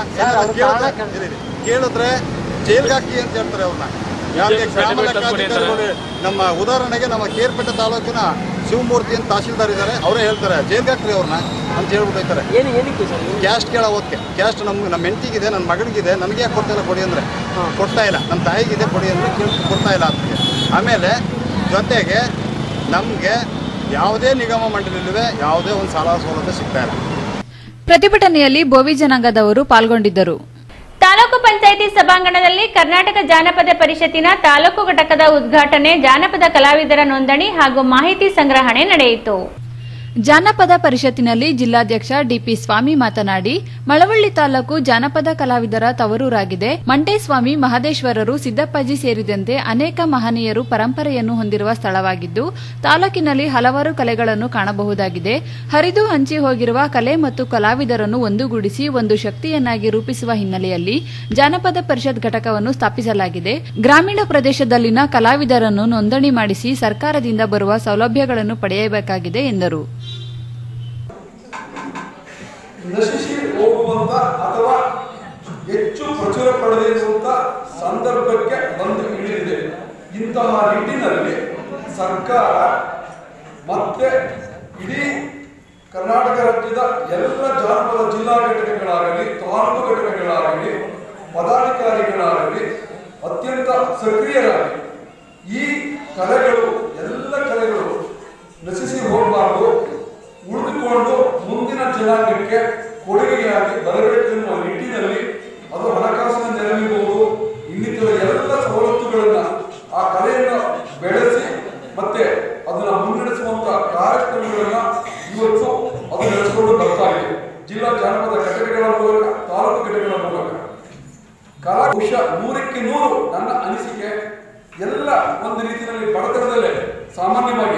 ಕೇಳಿದ್ರೆ ಜೈಲ್ಗೆ ಹಾಕಿ ಅಂತ ಹೇಳ್ತಾರೆ ಅವ್ರನ್ನ. ಯಾರಿಗೆ ಗ್ರಾಮ ಲೆಕ್ಕಾಧಿಕಾರಿಗಳು ನಮ್ಮ ಉದಾಹರಣೆಗೆ ನಮ್ಮ ಕೇರ್ಪೇಟೆ ತಾಲೂಕಿನ ಶಿವಮೂರ್ತಿ ಅಂತ ತಹಸೀಲ್ದಾರ್ ಇದ್ದಾರೆ, ಅವರೇ ಹೇಳ್ತಾರೆ ಜೈಲ್ಗೆ ಹಾಕ್ರಿ ಅವ್ರನ್ನ ಅಂತ ಹೇಳ್ಬಿಟ್ಟಿರ್ತಾರೆ. ಕ್ಯಾಸ್ಟ್ ಕೇಳೋ ಓದ್ಕೆ ಕ್ಯಾಸ್ಟ್ ನಮ್ಮ ಹೆಂಡತಿಗಿದೆ, ನನ್ನ ಮಗಳಿಗಿದೆ, ನನಗೆ ಯಾಕೆ ಕೊಡ್ತಾಯಿಲ್ಲ ಕೊಡಿ ಅಂದರೆ ಕೊಡ್ತಾ ಇಲ್ಲ, ನಮ್ಮ ತಾಯಿಗಿದೆ ಕೊಡಿ ಅಂದರೆ ಕೊಡ್ತಾ ಇಲ್ಲ ಅದಕ್ಕೆ. ಆಮೇಲೆ ಜೊತೆಗೆ ನಮಗೆ ಯಾವುದೇ ನಿಗಮ ಮಂಡಳಿಲಿವೆ ಯಾವುದೇ ಒಂದು ಸಾಲ ಸೌಲಭ್ಯ ಸಿಗ್ತಾ ಇಲ್ಲ. ಪ್ರತಿಭಟನೆಯಲ್ಲಿ ಬೋವಿ ಜನಾಂಗದವರು ಪಾಲ್ಗೊಂಡಿದ್ದರು. ತಾಲೂಕು ಪಂಚಾಯಿತಿ ಸಭಾಂಗಣದಲ್ಲಿ ಕರ್ನಾಟಕ ಜಾನಪದ ಪರಿಷತ್ತಿನ ತಾಲೂಕು ಘಟಕದ ಉದ್ಘಾಟನೆ, ಜಾನಪದ ಕಲಾವಿದರ ನೋಂದಣಿ ಹಾಗೂ ಮಾಹಿತಿ ಸಂಗ್ರಹಣೆ ನಡೆಯಿತು. ಜಾನಪದ ಪರಿಷತ್ತಿನಲ್ಲಿ ಜಿಲ್ಲಾಧ್ಯಕ್ಷ ಡಿಪಿ ಸ್ವಾಮಿ ಮಾತನಾಡಿ, ಮಳವಳ್ಳಿ ತಾಲೂಕು ಜಾನಪದ ಕಲಾವಿದರ ತವರೂರಾಗಿದೆ. ಮಂಟೇಸ್ವಾಮಿ, ಮಹದೇಶ್ವರರು, ಸಿದ್ದಪ್ಪಾಜಿ ಸೇರಿದಂತೆ ಅನೇಕ ಮಹನೀಯರು ಪರಂಪರೆಯನ್ನು ಹೊಂದಿರುವ ಸ್ಥಳವಾಗಿದ್ದು, ತಾಲೂಕಿನಲ್ಲಿ ಹಲವಾರು ಕಲೆಗಳನ್ನು ಕಾಣಬಹುದಾಗಿದೆ. ಹರಿದು ಹಂಚಿ ಹೋಗಿರುವ ಕಲೆ ಮತ್ತು ಕಲಾವಿದರನ್ನು ಒಂದುಗೂಡಿಸಿ ಒಂದು ಶಕ್ತಿಯನ್ನಾಗಿ ರೂಪಿಸುವ ಹಿನ್ನೆಲೆಯಲ್ಲಿ ಜಾನಪದ ಪರಿಷತ್ ಘಟಕವನ್ನು ಸ್ಥಾಪಿಸಲಾಗಿದೆ. ಗ್ರಾಮೀಣ ಪ್ರದೇಶದಲ್ಲಿನ ಕಲಾವಿದರನ್ನು ನೋಂದಣಿ ಮಾಡಿಸಿ ಸರ್ಕಾರದಿಂದ ಬರುವ ಸೌಲಭ್ಯಗಳನ್ನು ಪಡೆಯಬೇಕಾಗಿದೆ ಎಂದರು. ನಶಿಸಿ ಹೋಗುವಂತ ಅಥವಾ ಹೆಚ್ಚು ಪ್ರಚುರ ಪಡೆದಿರುವಂತ ಸಂದರ್ಭಕ್ಕೆ ಬಂದು ಇಳಿದಿದೆ. ಇಂತಹ ನಿಟ್ಟಿನಲ್ಲಿ ಸರ್ಕಾರ ಮತ್ತೆ ಇಡೀ ಕರ್ನಾಟಕ ರಾಜ್ಯದ ಎಲ್ಲ ಜಾನಪದ ಜಿಲ್ಲಾ ಘಟಕಗಳಾಗಲಿ ತಾಲೂಕು ಘಟಕಗಳಾಗಲಿ ಪದಾಧಿಕಾರಿಗಳಾಗಲಿ ಅತ್ಯಂತ ಸಕ್ರಿಯರಾಗಿ ಈ ಕಲೆಗಳು ಎಲ್ಲ ಕಲೆಗಳು ನಶಿಸಿ ಹೋಗಬಾರದು, ಉಳಿದುಕೊಂಡು ಮುಂದಿನ ಜನಾಂಗಕ್ಕೆ ಕೊಡುಗೆಯಾಗಿ ಬರಬೇಕೆನ್ನುವ ನಿಟ್ಟಿನಲ್ಲಿ ಅದು ಹಣಕಾಸಿನ ನೆರವಿರ್ಬೋದು, ಇನ್ನಿತರ ಎಲ್ಲ ಸವಲತ್ತುಗಳನ್ನ ಆ ಕಲೆಯನ್ನು ಬೆಳೆಸಿ ಮತ್ತೆ ಅದನ್ನ ಮುನ್ನಡೆಸುವಂತ ಕಾರ್ಯಕ್ರಮಗಳನ್ನ ಇವತ್ತು ಅದು ನಡೆಸಿಕೊಂಡು ಬರ್ತಾ ಇದೆ. ಜಿಲ್ಲಾ ಜಾನಪದ ಘಟಕಗಳ ಮೂಲಕ ಒಂದು ರೀತಿಯಲ್ಲಿ ಬಡತನದಲ್ಲೇ ಸಾಮಾನ್ಯವಾಗಿ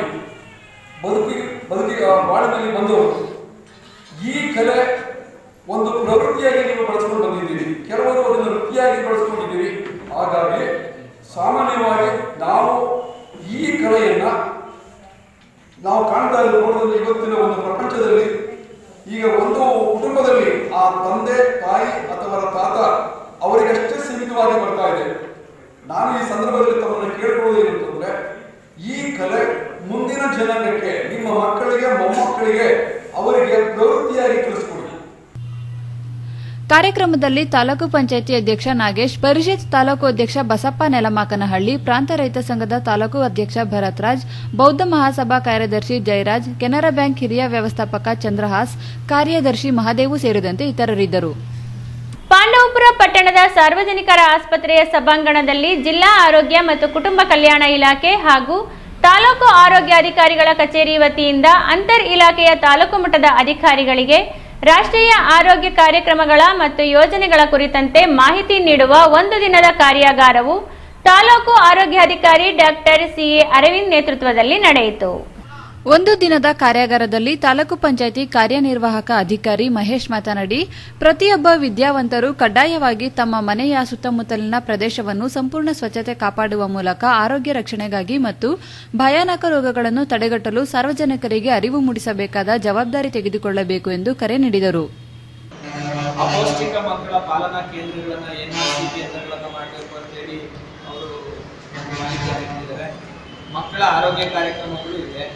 ಬಾಳಿನಲ್ಲಿ ಬಂದವರು ಈ ಕಲೆ ಒಂದು ಪ್ರವೃತ್ತಿಯಾಗಿ ನೀವು ಬಳಸ್ಕೊಂಡು ಬಂದಿದ್ದೀರಿ, ಕೆಲವರು ಅದನ್ನು ವೃತ್ತಿಯಾಗಿ ಬಳಸ್ಕೊಂಡಿದ್ದೀರಿ. ಹಾಗಾಗಿ ಸಾಮಾನ್ಯವಾಗಿ ನಾವು ಈ ಕಲೆಯನ್ನ ನಾವು ಕಾಣ್ತಾ ಇರೋದ್ರಲ್ಲಿ ಇವತ್ತಿನ ಒಂದು ಪ್ರಪಂಚದಲ್ಲಿ ಈಗ ಒಂದು ಕುಟುಂಬದಲ್ಲಿ ಆ ತಂದೆ ತಾಯಿ ಅಥವಾ ತಾತ ಅವರಿಗಷ್ಟೇ ಸೀಮಿತವಾಗಿ ಬರ್ತಾ ಇದೆ. ನಾನು ಈ ಸಂದರ್ಭದಲ್ಲಿ ತಮ್ಮನ್ನು ಕೇಳ್ಕೊಳ್ಳೋದೇನಂತಂದ್ರೆ, ಈ ಕಲೆ ಮುಂದಿನ ಜನಾಂಗಕ್ಕೆ, ನಿಮ್ಮ ಮಕ್ಕಳಿಗೆ ಮೊಮ್ಮಕ್ಕಳಿಗೆ ಅವರಿಗೆ ಪ್ರವೃತ್ತಿಯಾಗಿ ತಿಳಿಸ್ಕೊಡಿ. ಕಾರ್ಯಕ್ರಮದಲ್ಲಿ ತಾಲೂಕು ಪಂಚಾಯಿತಿ ಅಧ್ಯಕ್ಷ ನಾಗೇಶ್, ಪರಿಷತ್ ತಾಲೂಕು ಅಧ್ಯಕ್ಷ ಬಸಪ್ಪ ನೆಲಮಾಕನಹಳ್ಳಿ, ಪ್ರಾಂತ ರೈತ ಸಂಘದ ತಾಲೂಕು ಅಧ್ಯಕ್ಷ ಭರತ್ರಾಜ್, ಬೌದ್ಧ ಮಹಾಸಭಾ ಕಾರ್ಯದರ್ಶಿ ಜಯರಾಜ್, ಕೆನರಾ ಬ್ಯಾಂಕ್ ಹಿರಿಯ ವ್ಯವಸ್ಥಾಪಕ ಚಂದ್ರಹಾಸ್, ಕಾರ್ಯದರ್ಶಿ ಮಹಾದೇವು ಸೇರಿದಂತೆ ಇತರರಿದ್ದರು. ಪಾಂಡವಪುರ ಪಟ್ಟಣದ ಸಾರ್ವಜನಿಕರ ಆಸ್ಪತ್ರೆಯ ಸಭಾಂಗಣದಲ್ಲಿ ಜಿಲ್ಲಾ ಆರೋಗ್ಯ ಮತ್ತು ಕುಟುಂಬ ಕಲ್ಯಾಣ ಇಲಾಖೆ ಹಾಗೂ ತಾಲೂಕು ಆರೋಗ್ಯಾಧಿಕಾರಿಗಳ ಕಚೇರಿ ವತಿಯಿಂದ ಅಂತರ್ ಇಲಾಖೆಯ ತಾಲೂಕು ಮಟ್ಟದ ಅಧಿಕಾರಿಗಳಿಗೆ ರಾಷ್ಟ್ರೀಯ ಆರೋಗ್ಯ ಕಾರ್ಯಕ್ರಮಗಳ ಮತ್ತು ಯೋಜನೆಗಳ ಕುರಿತಂತೆ ಮಾಹಿತಿ ನೀಡುವ ಒಂದು ದಿನದ ಕಾರ್ಯಾಗಾರವು ತಾಲೂಕು ಆರೋಗ್ಯಾಧಿಕಾರಿ ಡಾಕ್ಟರ್ ಸಿಎ ಅರವಿಂದ್ ನೇತೃತ್ವದಲ್ಲಿ ನಡೆಯಿತು. ಒಂದು ದಿನದ ಕಾರ್ಯಾಗಾರದಲ್ಲಿ ತಾಲೂಕು ಪಂಚಾಯಿತಿ ಕಾರ್ಯನಿರ್ವಾಹಕ ಅಧಿಕಾರಿ ಮಹೇಶ್ ಮಾತನಾಡಿ, ಪ್ರತಿಯೊಬ್ಬ ವಿದ್ಯಾವಂತರು ಕಡ್ಡಾಯವಾಗಿ ತಮ್ಮ ಮನೆಯ ಸುತ್ತಮುತ್ತಲಿನ ಪ್ರದೇಶವನ್ನು ಸಂಪೂರ್ಣ ಸ್ವಚ್ಛತೆ ಕಾಪಾಡುವ ಮೂಲಕ ಆರೋಗ್ಯ ರಕ್ಷಣೆಗಾಗಿ ಮತ್ತು ಭಯಾನಕ ರೋಗಗಳನ್ನು ತಡೆಗಟ್ಟಲು ಸಾರ್ವಜನಿಕರಿಗೆ ಅರಿವು ಮೂಡಿಸಬೇಕಾದ ಜವಾಬ್ದಾರಿ ತೆಗೆದುಕೊಳ್ಳಬೇಕು ಎಂದು ಕರೆ ನೀಡಿದರು. ಅಪೌಷ್ಟಿಕ ಮಕ್ಕಳ ಪಾಲನಾ ಕೇಂದ್ರಗಳನ್ನು NRCP ಕೇಂದ್ರಗಳನ್ನು ಮಾಡಬೇಕು ಅಂತೇಳಿ ಅವರು ಮಾಹಿತಿ ನೀಡಿದ್ದಾರೆ. ಮಕ್ಕಳ ಆರೋಗ್ಯ ಕಾರ್ಯಕ್ರಮಗಳು ಇದೆ.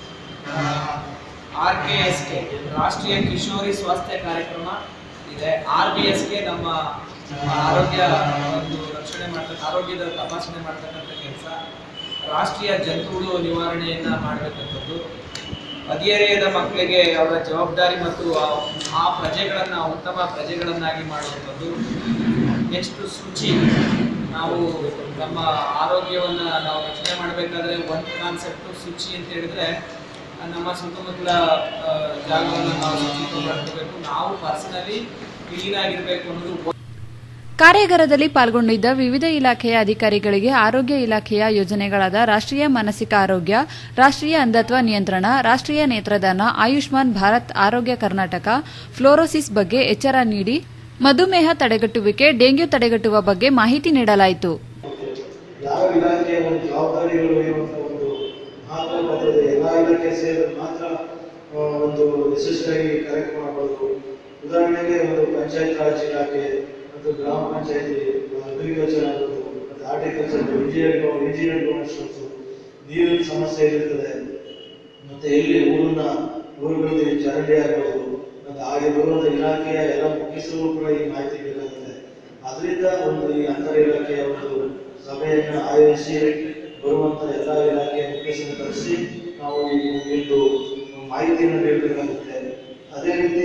RKSK ರಾಷ್ಟ್ರೀಯ ಕಿಶೋರಿ ಸ್ವಾಸ್ಥ್ಯ ಕಾರ್ಯಕ್ರಮ ಇದೆ. RBSK ನಮ್ಮ ಆರೋಗ್ಯ ಒಂದು ರಕ್ಷಣೆ ಮಾಡ್ತಕ್ಕ, ಆರೋಗ್ಯದ ತಪಾಸಣೆ ಮಾಡ್ತಕ್ಕಂಥ ಕೆಲಸ. ರಾಷ್ಟ್ರೀಯ ಜಂತುಹುಳು ನಿವಾರಣೆಯನ್ನ ಮಾಡಬೇಕಂಥದ್ದು. ಹದಿಹರೆಯದ ಮಕ್ಕಳಿಗೆ ಅವರ ಜವಾಬ್ದಾರಿ ಮತ್ತು ಆ ಪ್ರಜೆಗಳನ್ನು ಉತ್ತಮ ಪ್ರಜೆಗಳನ್ನಾಗಿ ಮಾಡುವಂಥದ್ದು. ನೆಕ್ಸ್ಟ್ ಶುಚಿ, ನಾವು ನಮ್ಮ ಆರೋಗ್ಯವನ್ನು ನಾವು ರಕ್ಷಣೆ ಮಾಡಬೇಕಾದ್ರೆ ಒಂದು ಕಾನ್ಸೆಪ್ಟು ಶುಚಿ ಅಂತ ಹೇಳಿದ್ರೆ ನಮ್ಮ ಸುತ್ತಮುತ್ತಲ ಜಾಗವನ್ನು ನಾವು ಶುಚಿತ್ವಪಡಿಸಬೇಕು, ನಾವು ಪರ್ಸನಲಿ ಕ್ಲೀನ್ ಆಗಿರಬೇಕು ಅನ್ನೋದು. ಕಾರ್ಯಾಗಾರದಲ್ಲಿ ಪಾಲ್ಗೊಂಡಿದ್ದ ವಿವಿಧ ಇಲಾಖೆಯ ಅಧಿಕಾರಿಗಳಿಗೆ ಆರೋಗ್ಯ ಇಲಾಖೆಯ ಯೋಜನೆಗಳಾದ ರಾಷ್ಟ್ರೀಯ ಮಾನಸಿಕ ಆರೋಗ್ಯ, ರಾಷ್ಟ್ರೀಯ ಅಂಧತ್ವ ನಿಯಂತ್ರಣ, ರಾಷ್ಟ್ರೀಯ ನೇತ್ರದಾನ, ಆಯುಷ್ಮಾನ್ ಭಾರತ್, ಆರೋಗ್ಯ ಕರ್ನಾಟಕ, ಫ್ಲೋರೋಸಿಸ್ ಬಗ್ಗೆ ಎಚ್ಚರ ನೀಡಿ ಮಧುಮೇಹ ತಡೆಗಟ್ಟುವಿಕೆ, ಡೆಂಗ್ಯೂ ತಡೆಗಟ್ಟುವ ಬಗ್ಗೆ ಮಾಹಿತಿ ನೀಡಲಾಯಿತು. ಯಾವ ಇಲಾಖೆಯ ಒಂದು ಜವಾಬ್ದಾರಿಗಳು ಇರುವಂತಹ ಒಂದು ಮಹತ್ವದ ಎಲ್ಲಾ ಇಲಾಖೆ ಸೇರಿದ್ರೆ ಮಾತ್ರ ಒಂದು ಯಶಸ್ವಿಯಾಗಿ ಕಾರ್ಯಕ್ರಮ ಮಾಡಬಹುದು. ಉದಾಹರಣೆಗೆ ಒಂದು ಪಂಚಾಯತ್ ರಾಜ್ ಇಲಾಖೆ ಮತ್ತು ಗ್ರಾಮ ಪಂಚಾಯತಿ, ಅಗ್ರಿಕಲ್ಚರ್ ಆಗೋದು, ಮತ್ತು ಹಾರ್ಟಿಕಲ್ಚರ್, ಇಂಜಿನಿಯರಿಂಗ್ ಗೌರ್ಮೆಂಟ್ಸ್, ನೀರಿನ ಸಮಸ್ಯೆ ಇರುತ್ತದೆ, ಮತ್ತೆ ಎಲ್ಲಿ ಊರುಗಳಲ್ಲಿ ಚರಂಡಿ ಆಗಬಹುದು, ಮತ್ತು ಹಾಗೆ ಬರುವಂತ ಇಲಾಖೆಯ ಎಲ್ಲ ಮುಖ್ಯಸ್ಥರು ಕೂಡ ಈ ಮಾಹಿತಿ ಬೇಕಾಗುತ್ತೆ. ಅದರಿಂದ ಒಂದು ಈ ಅಂತರ್ ಇಲಾಖೆಯ ಒಂದು ಸಭೆಯನ್ನು ಆಯೋಜಿಸಿ ಬರುವಂತ ಎಲ್ಲ ಇಲಾಖೆಯ ಮುಖ್ಯಸ್ಥರನ್ನು ಕರೆಸಿ ನಾವು ಒಂದು ಮಾಹಿತಿಯನ್ನು ನೀಡಬೇಕಾಗುತ್ತೆ. ಅದೇ ರೀತಿ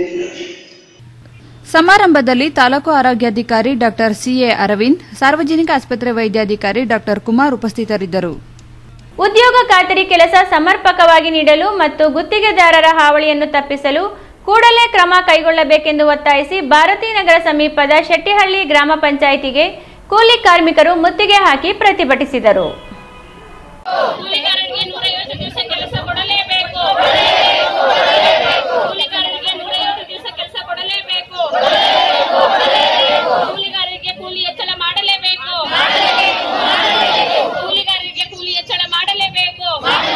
ಸಮಾರಂಭದಲ್ಲಿ ತಾಲೂಕು ಆರೋಗ್ಯಾಧಿಕಾರಿ ಡಾಕ್ಟರ್ ಸಿಎ ಅರವಿಂದ್, ಸಾರ್ವಜನಿಕ ಆಸ್ಪತ್ರೆ ವೈದ್ಯಾಧಿಕಾರಿ ಡಾಕ್ಟರ್ ಕುಮಾರ್ ಉಪಸ್ಥಿತರಿದ್ದರು. ಉದ್ಯೋಗ ಖಾತರಿ ಕೆಲಸ ಸಮರ್ಪಕವಾಗಿ ನೀಡಲು ಮತ್ತು ಗುತ್ತಿಗೆದಾರರ ಹಾವಳಿಯನ್ನು ತಪ್ಪಿಸಲು ಕೂಡಲೇ ಕ್ರಮ ಕೈಗೊಳ್ಳಬೇಕೆಂದು ಒತ್ತಾಯಿಸಿ ಭಾರತೀನಗರ ಸಮೀಪದ ಶೆಟ್ಟಿಹಳ್ಳಿ ಗ್ರಾಮ ಪಂಚಾಯಿತಿಗೆ ಕೂಲಿ ಕಾರ್ಮಿಕರು ಮುತ್ತಿಗೆ ಹಾಕಿ ಪ್ರತಿಭಟಿಸಿದರು. ಕೂಲಿಗಾರರಿಗೆ 150 ದಿವಸ ಕೆಲಸ ಕೊಡಲೇಬೇಕು. ಕೂಲಿಗಾರರಿಗೆ 150 ದಿವಸ ಕೆಲಸ ಕೊಡಲೇಬೇಕು. ಕೂಲಿಗಾರರಿಗೆ ಕೂಲಿ ಹೆಚ್ಚಳ ಮಾಡಲೇಬೇಕು. ಕೂಲಿಗಾರರಿಗೆ ಕೂಲಿ ಹೆಚ್ಚಳ ಮಾಡಲೇಬೇಕು.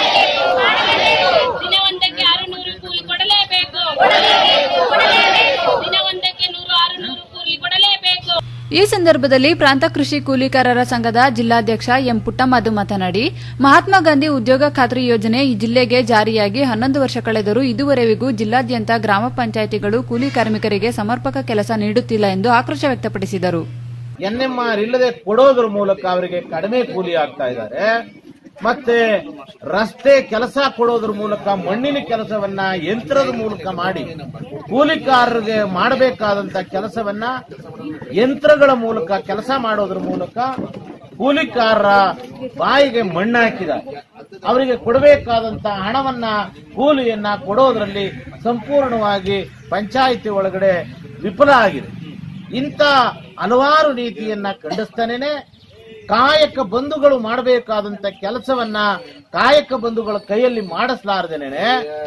ದಿನವೊಂದಕ್ಕೆ 600 ಕೂಲಿ ಕೊಡಲೇಬೇಕು. ದಿನವೊಂದಕ್ಕೆ 100-600 ಕೂಲಿ ಕೊಡಲೇಬೇಕು. ಈ ಸಂದರ್ಭದಲ್ಲಿ ಪ್ರಾಂತ ಕೃಷಿ ಕೂಲಿಕಾರರ ಸಂಘದ ಜಿಲ್ಲಾಧ್ಯಕ್ಷ ಎಂ ಪುಟ್ಟಮಧು ಮಾತನಾಡಿ, ಮಹಾತ್ಮ ಗಾಂಧಿ ಉದ್ಯೋಗ ಖಾತ್ರಿ ಯೋಜನೆ ಈ ಜಿಲ್ಲೆಗೆ ಜಾರಿಯಾಗಿ 11 ವರ್ಷ ಕಳೆದರೂ ಇದುವರೆವಿಗೂ ಜಿಲ್ಲಾದ್ಯಂತ ಗ್ರಾಮ ಪಂಚಾಯಿತಿಗಳು ಕೂಲಿ ಕಾರ್ಮಿಕರಿಗೆ ಸಮರ್ಪಕ ಕೆಲಸ ನೀಡುತ್ತಿಲ್ಲ ಎಂದು ಆಕ್ರೋಶ ವ್ಯಕ್ತಪಡಿಸಿದರು. NMR ಇಲ್ಲದೆ ಕೊಡೋದ್ರ ಮೂಲಕ ಅವರಿಗೆ ಕಡಿಮೆ ಕೂಲಿ ಆಗ್ತಾ ಇದ್ದಾರೆ. ಮತ್ತೆ ರಸ್ತೆ ಕೆಲಸ ಕೊಡೋದ್ರ ಮೂಲಕ ಮಣ್ಣಿನ ಕೆಲಸವನ್ನ ಯಂತ್ರದ ಮೂಲಕ ಮಾಡಿ ಕೂಲಿಕಾರರಿಗೆ ಮಾಡಬೇಕಾದಂತ ಕೆಲಸವನ್ನ ಯಂತ್ರಗಳ ಮೂಲಕ ಕೆಲಸ ಮಾಡೋದ್ರ ಮೂಲಕ ಕೂಲಿಕಾರರ ಬಾಯಿಗೆ ಮಣ್ಣು ಹಾಕಿದ್ದಾರೆ. ಅವರಿಗೆ ಕೊಡಬೇಕಾದಂತ ಹಣವನ್ನ ಕೂಲಿಯನ್ನ ಕೊಡೋದ್ರಲ್ಲಿ ಸಂಪೂರ್ಣವಾಗಿ ಪಂಚಾಯಿತಿ ಒಳಗಡೆ ವಿಫಲ ಆಗಿದೆ. ಇಂಥ ಹಲವಾರು ನೀತಿಯನ್ನ ಖಂಡಿಸ್ತಾನೇನೆ ಕಾಯಕ ಬಂಧುಗಳು ಮಾಡಬೇಕಾದಂತ ಕೆಲಸವನ್ನ ಕಾಯಕ ಬಂಧುಗಳ ಕೈಯಲ್ಲಿ ಮಾಡಿಸಲಾರದೇನೆ.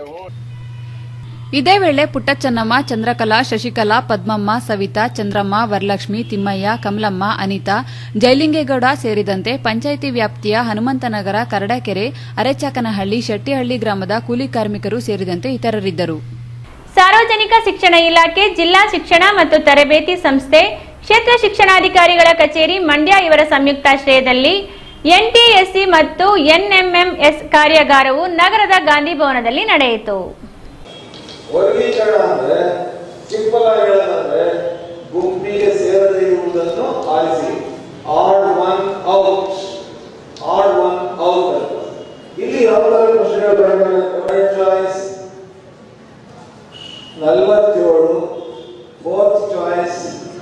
ಇದೇ ವೇಳೆ ಪುಟ್ಟಚನ್ನಮ್ಮ, ಚಂದ್ರಕಲಾ, ಶಶಿಕಲಾ, ಪದ್ಮಮ್ಮ, ಸವಿತಾ, ಚಂದ್ರಮ್ಮ, ವರಲಕ್ಷ್ಮಿ, ತಿಮ್ಮಯ್ಯ, ಕಮಲಮ್ಮ, ಅನಿತಾ, ಜೈಲಿಂಗೇಗೌಡ ಸೇರಿದಂತೆ ಪಂಚಾಯಿತಿ ವ್ಯಾಪ್ತಿಯ ಹನುಮಂತನಗರ, ಕರಡಕೆರೆ, ಅರೆಚಾಕನಹಳ್ಳಿ, ಶೆಟ್ಟಿಹಳ್ಳಿ ಗ್ರಾಮದ ಕೂಲಿ ಕಾರ್ಮಿಕರು ಸೇರಿದಂತೆ ಇತರರಿದ್ದರು. ಸಾರ್ವಜನಿಕ ಶಿಕ್ಷಣ ಇಲಾಖೆ, ಜಿಲ್ಲಾ ಶಿಕ್ಷಣ ಮತ್ತು ತರಬೇತಿ ಸಂಸ್ಥೆ, ಕ್ಷೇತ್ರ ಶಿಕ್ಷಣಾಧಿಕಾರಿಗಳ ಕಚೇರಿ ಮಂಡ್ಯ ಇವರ ಸಂಯುಕ್ತಾಶ್ರಯದಲ್ಲಿ ಎನ್ಟಿಎಸ್ಸಿ ಮತ್ತು ಎನ್ಎಂಎಂಎಸ್ ಕಾರ್ಯಾಗಾರವು ನಗರದ ಗಾಂಧಿ ಭವನದಲ್ಲಿ ನಡೆಯಿತು. ವರ್ಗೀಕರಣ ಅಂದ್ರೆ ಸಿಂಪಲ್ ಆಗಿ ಹೇಳೋದಂದ್ರೆ ಗುಂಪಿಗೆ ಸೇರದೇ ಇರುವುದನ್ನು ಆರಿಸಿ. Add one out, add one out. ಇಲ್ಲಿ ಯಾವ ತರ ಪ್ರಶ್ನೆಗಳು ರೈಟ್ ಚಾಯ್ಸ್ 47, ಫೋರ್ತ್ ಚಾಯ್ಸ್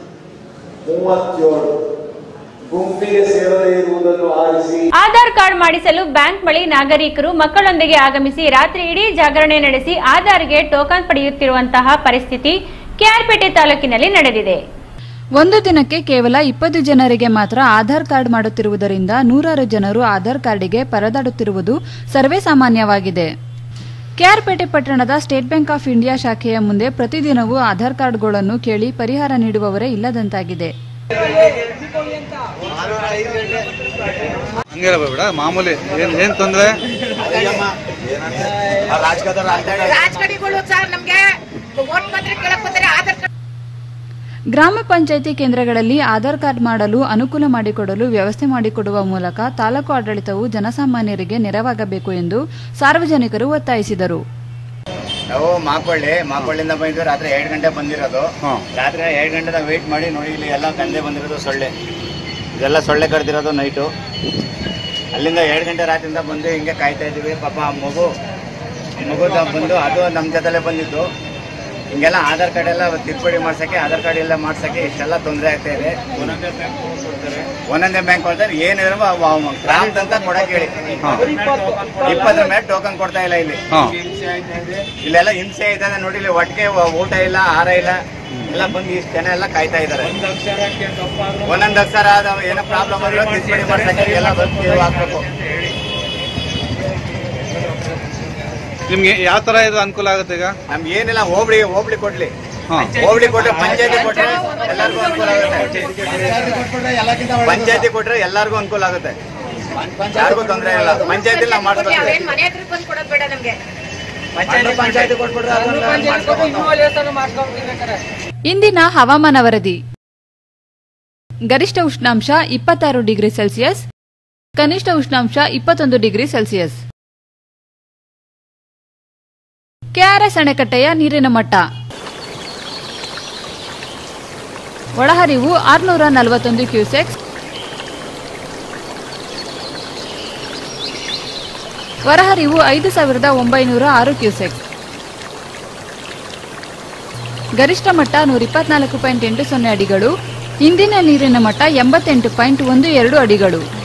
37. ಗುಂಪಿಗೆ ಸೇರದೇ ಇರುವುದನ್ನು ಆರಿಸಿ. ಆಧಾರ್ ಕಾರ್ಡ್ ಮಾಡಿಸಲು ಬ್ಯಾಂಕ್ ಬಳಿ ನಾಗರಿಕರು ಮಕ್ಕಳೊಂದಿಗೆ ಆಗಮಿಸಿ ರಾತ್ರಿ ಇಡೀ ಜಾಗರಣೆ ನಡೆಸಿ ಆಧಾರ್ಗೆ ಟೋಕನ್ ಪಡೆಯುತ್ತಿರುವಂತಹ ಪರಿಸ್ಥಿತಿ ಕೆಆರ್ಪೇಟೆ ತಾಲೂಕಿನಲ್ಲಿ ನಡೆದಿದೆ. ಒಂದು ದಿನಕ್ಕೆ ಕೇವಲ 20 ಜನರಿಗೆ ಮಾತ್ರ ಆಧಾರ್ ಕಾರ್ಡ್ ಮಾಡುತ್ತಿರುವುದರಿಂದ ನೂರಾರು ಜನರು ಆಧಾರ್ ಕಾರ್ಡಿಗೆ ಪರದಾಡುತ್ತಿರುವುದು ಸರ್ವೇ ಸಾಮಾನ್ಯವಾಗಿದೆ. ಕೆಆರ್ಪೇಟೆ ಪಟ್ಟಣದ ಸ್ಟೇಟ್ ಬ್ಯಾಂಕ್ ಆಫ್ ಇಂಡಿಯಾ ಶಾಖೆಯ ಮುಂದೆ ಪ್ರತಿದಿನವೂ ಆಧಾರ್ ಕಾರ್ಡ್ಗಳನ್ನು ಕೇಳಿ ಪರಿಹಾರ ನೀಡುವವರೇ ಇಲ್ಲದಂತಾಗಿದೆ. ಮಾಮೂಲಿ ಏನ್ ತೊಂದ್ರೆ ಗ್ರಾಮ ಪಂಚಾಯಿತಿ ಕೇಂದ್ರಗಳಲ್ಲಿ ಆಧಾರ್ ಕಾರ್ಡ್ ಮಾಡಲು ಅನುಕೂಲ ಮಾಡಿಕೊಡಲು ವ್ಯವಸ್ಥೆ ಮಾಡಿಕೊಡುವ ಮೂಲಕ ತಾಲೂಕು ಆಡಳಿತವು ಜನಸಾಮಾನ್ಯರಿಗೆ ನೆರವಾಗಬೇಕು ಎಂದು ಸಾರ್ವಜನಿಕರು ಒತ್ತಾಯಿಸಿದರು. ನಾವು ಮಾಕೊಳ್ಳಿಂದ ಬಂದಿದ್ದು ರಾತ್ರಿ 2 ಗಂಟೆ ಬಂದಿರೋದು. ರಾತ್ರಿ 2 ಗಂಟೆ ವೇಟ್ ಮಾಡಿ ನೋಡಿ, ಇಲ್ಲಿ ಎಲ್ಲ ಗಂದೆ ಬಂದಿರೋದು ಸೊಳ್ಳೆ, ಇದೆಲ್ಲ ಸೊಳ್ಳೆ ಕಡ್ದಿರೋದು ನೈಟು. ಅಲ್ಲಿಂದ 2 ಗಂಟೆ ರಾತ್ರಿಯಿಂದ ಬಂದು ಹಿಂಗೆ ಕಾಯ್ತಾ ಇದ್ದೀವಿ. ಪಾಪ ಮಗು ಬಂದು ಅದು ನಮ್ಮ ಜೊತೆಲೆ ಬಂದಿದ್ದು. ಹಿಂಗೆಲ್ಲ ಆಧಾರ್ ಕಾರ್ಡ್ ಎಲ್ಲ ತಿದ್ದುಪಡಿ ಮಾಡ್ಸಕ್ಕೆ, ಆಧಾರ್ ಕಾರ್ಡ್ ಎಲ್ಲ ಮಾಡ್ಸಕ್ಕೆ ಇಷ್ಟೆಲ್ಲ ತೊಂದರೆ ಆಗ್ತಾ ಇದೆ. ಒಂದೊಂದೇ ಬ್ಯಾಂಕ್ ಕೊಡ್ತಾರೆ, ಏನಿದ್ರು ಗ್ರಾಮದಂತ ಕೊಡಕ್ಕೆ ಹೇಳಿ 20 ಮೇಲೆ ಟೋಕನ್ ಕೊಡ್ತಾ ಇಲ್ಲ. ಇಲ್ಲೆಲ್ಲ ಹಿಂಸೆ ಇದೆ ನೋಡಿ. ಇಲ್ಲಿ ಒಟ್ಟಿಗೆ ಊಟ ಇಲ್ಲ, ಆಹಾರ ಇಲ್ಲ, ಎಲ್ಲ ಬಂದು ಇಷ್ಟು ಜನ ಎಲ್ಲ ಕಾಯ್ತಾ ಇದ್ದಾರೆ. ಒಂದೊಂದು ಅಕ್ಷರ ಏನೋ ಪ್ರಾಬ್ಲಮ್ ಆದ್ರೆ ತಿದ್ದುಪಡಿ ಮಾಡ್ಸಕ್ಕೆ ಎಲ್ಲ ಬಂದು ಹಾಕ್ಬೇಕು. ನಿಮ್ಗೆ ಯಾವ ತರ ಇದು ಅನುಕೂಲ ಆಗುತ್ತೆ? ಈಗ ನಮ್ಗೆ ಏನಿಲ್ಲ, ಹೋಬಳಿ ಕೊಡ್ಲಿ, ಹೋಬಳಿ ಕೊಟ್ರೆ ಪಂಚಾಯತಿ ಕೊಟ್ರೆ ಎಲ್ಲರಿಗೂ ಅನುಕೂಲ ಆಗುತ್ತೆ. ಪಂಚಾಯತಿ ಕೊಟ್ರೆ ಎಲ್ಲರಿಗೂ ಅನುಕೂಲ ಆಗುತ್ತೆ, ಯಾರಿಗೂ ತೊಂದರೆ ಇಲ್ಲ. ಪಂಚಾಯತಿ ನಾವು ಮಾಡೋದು ಇಂದಿನ ಹವಾಮಾನ ವರದಿ. ಗರಿಷ್ಠ ಉಷ್ಣಾಂಶ 26 ಡಿಗ್ರಿ ಸೆಲ್ಸಿಯಸ್, ಕನಿಷ್ಠ ಉಷ್ಣಾಂಶ 21 ಡಿಗ್ರಿ ಸೆಲ್ಸಿಯಸ್. ಕೆಆರ್ಎಸ್ ಅಣೆಕಟ್ಟೆಯ ನೀರಿನ ಮಟ್ಟ ಒಳಹರಿವು 641 ಕ್ಯೂಸೆಕ್ಸ್, ಹೊರಹರಿವು 5906 ಕ್ಯೂಸೆಕ್ಸ್. ಗರಿಷ್ಠ ಮಟ್ಟ 124.80 ಅಡಿಗಳು. ಇಂದಿನ ನೀರಿನ ಮಟ್ಟ 88.12 ಅಡಿಗಳು.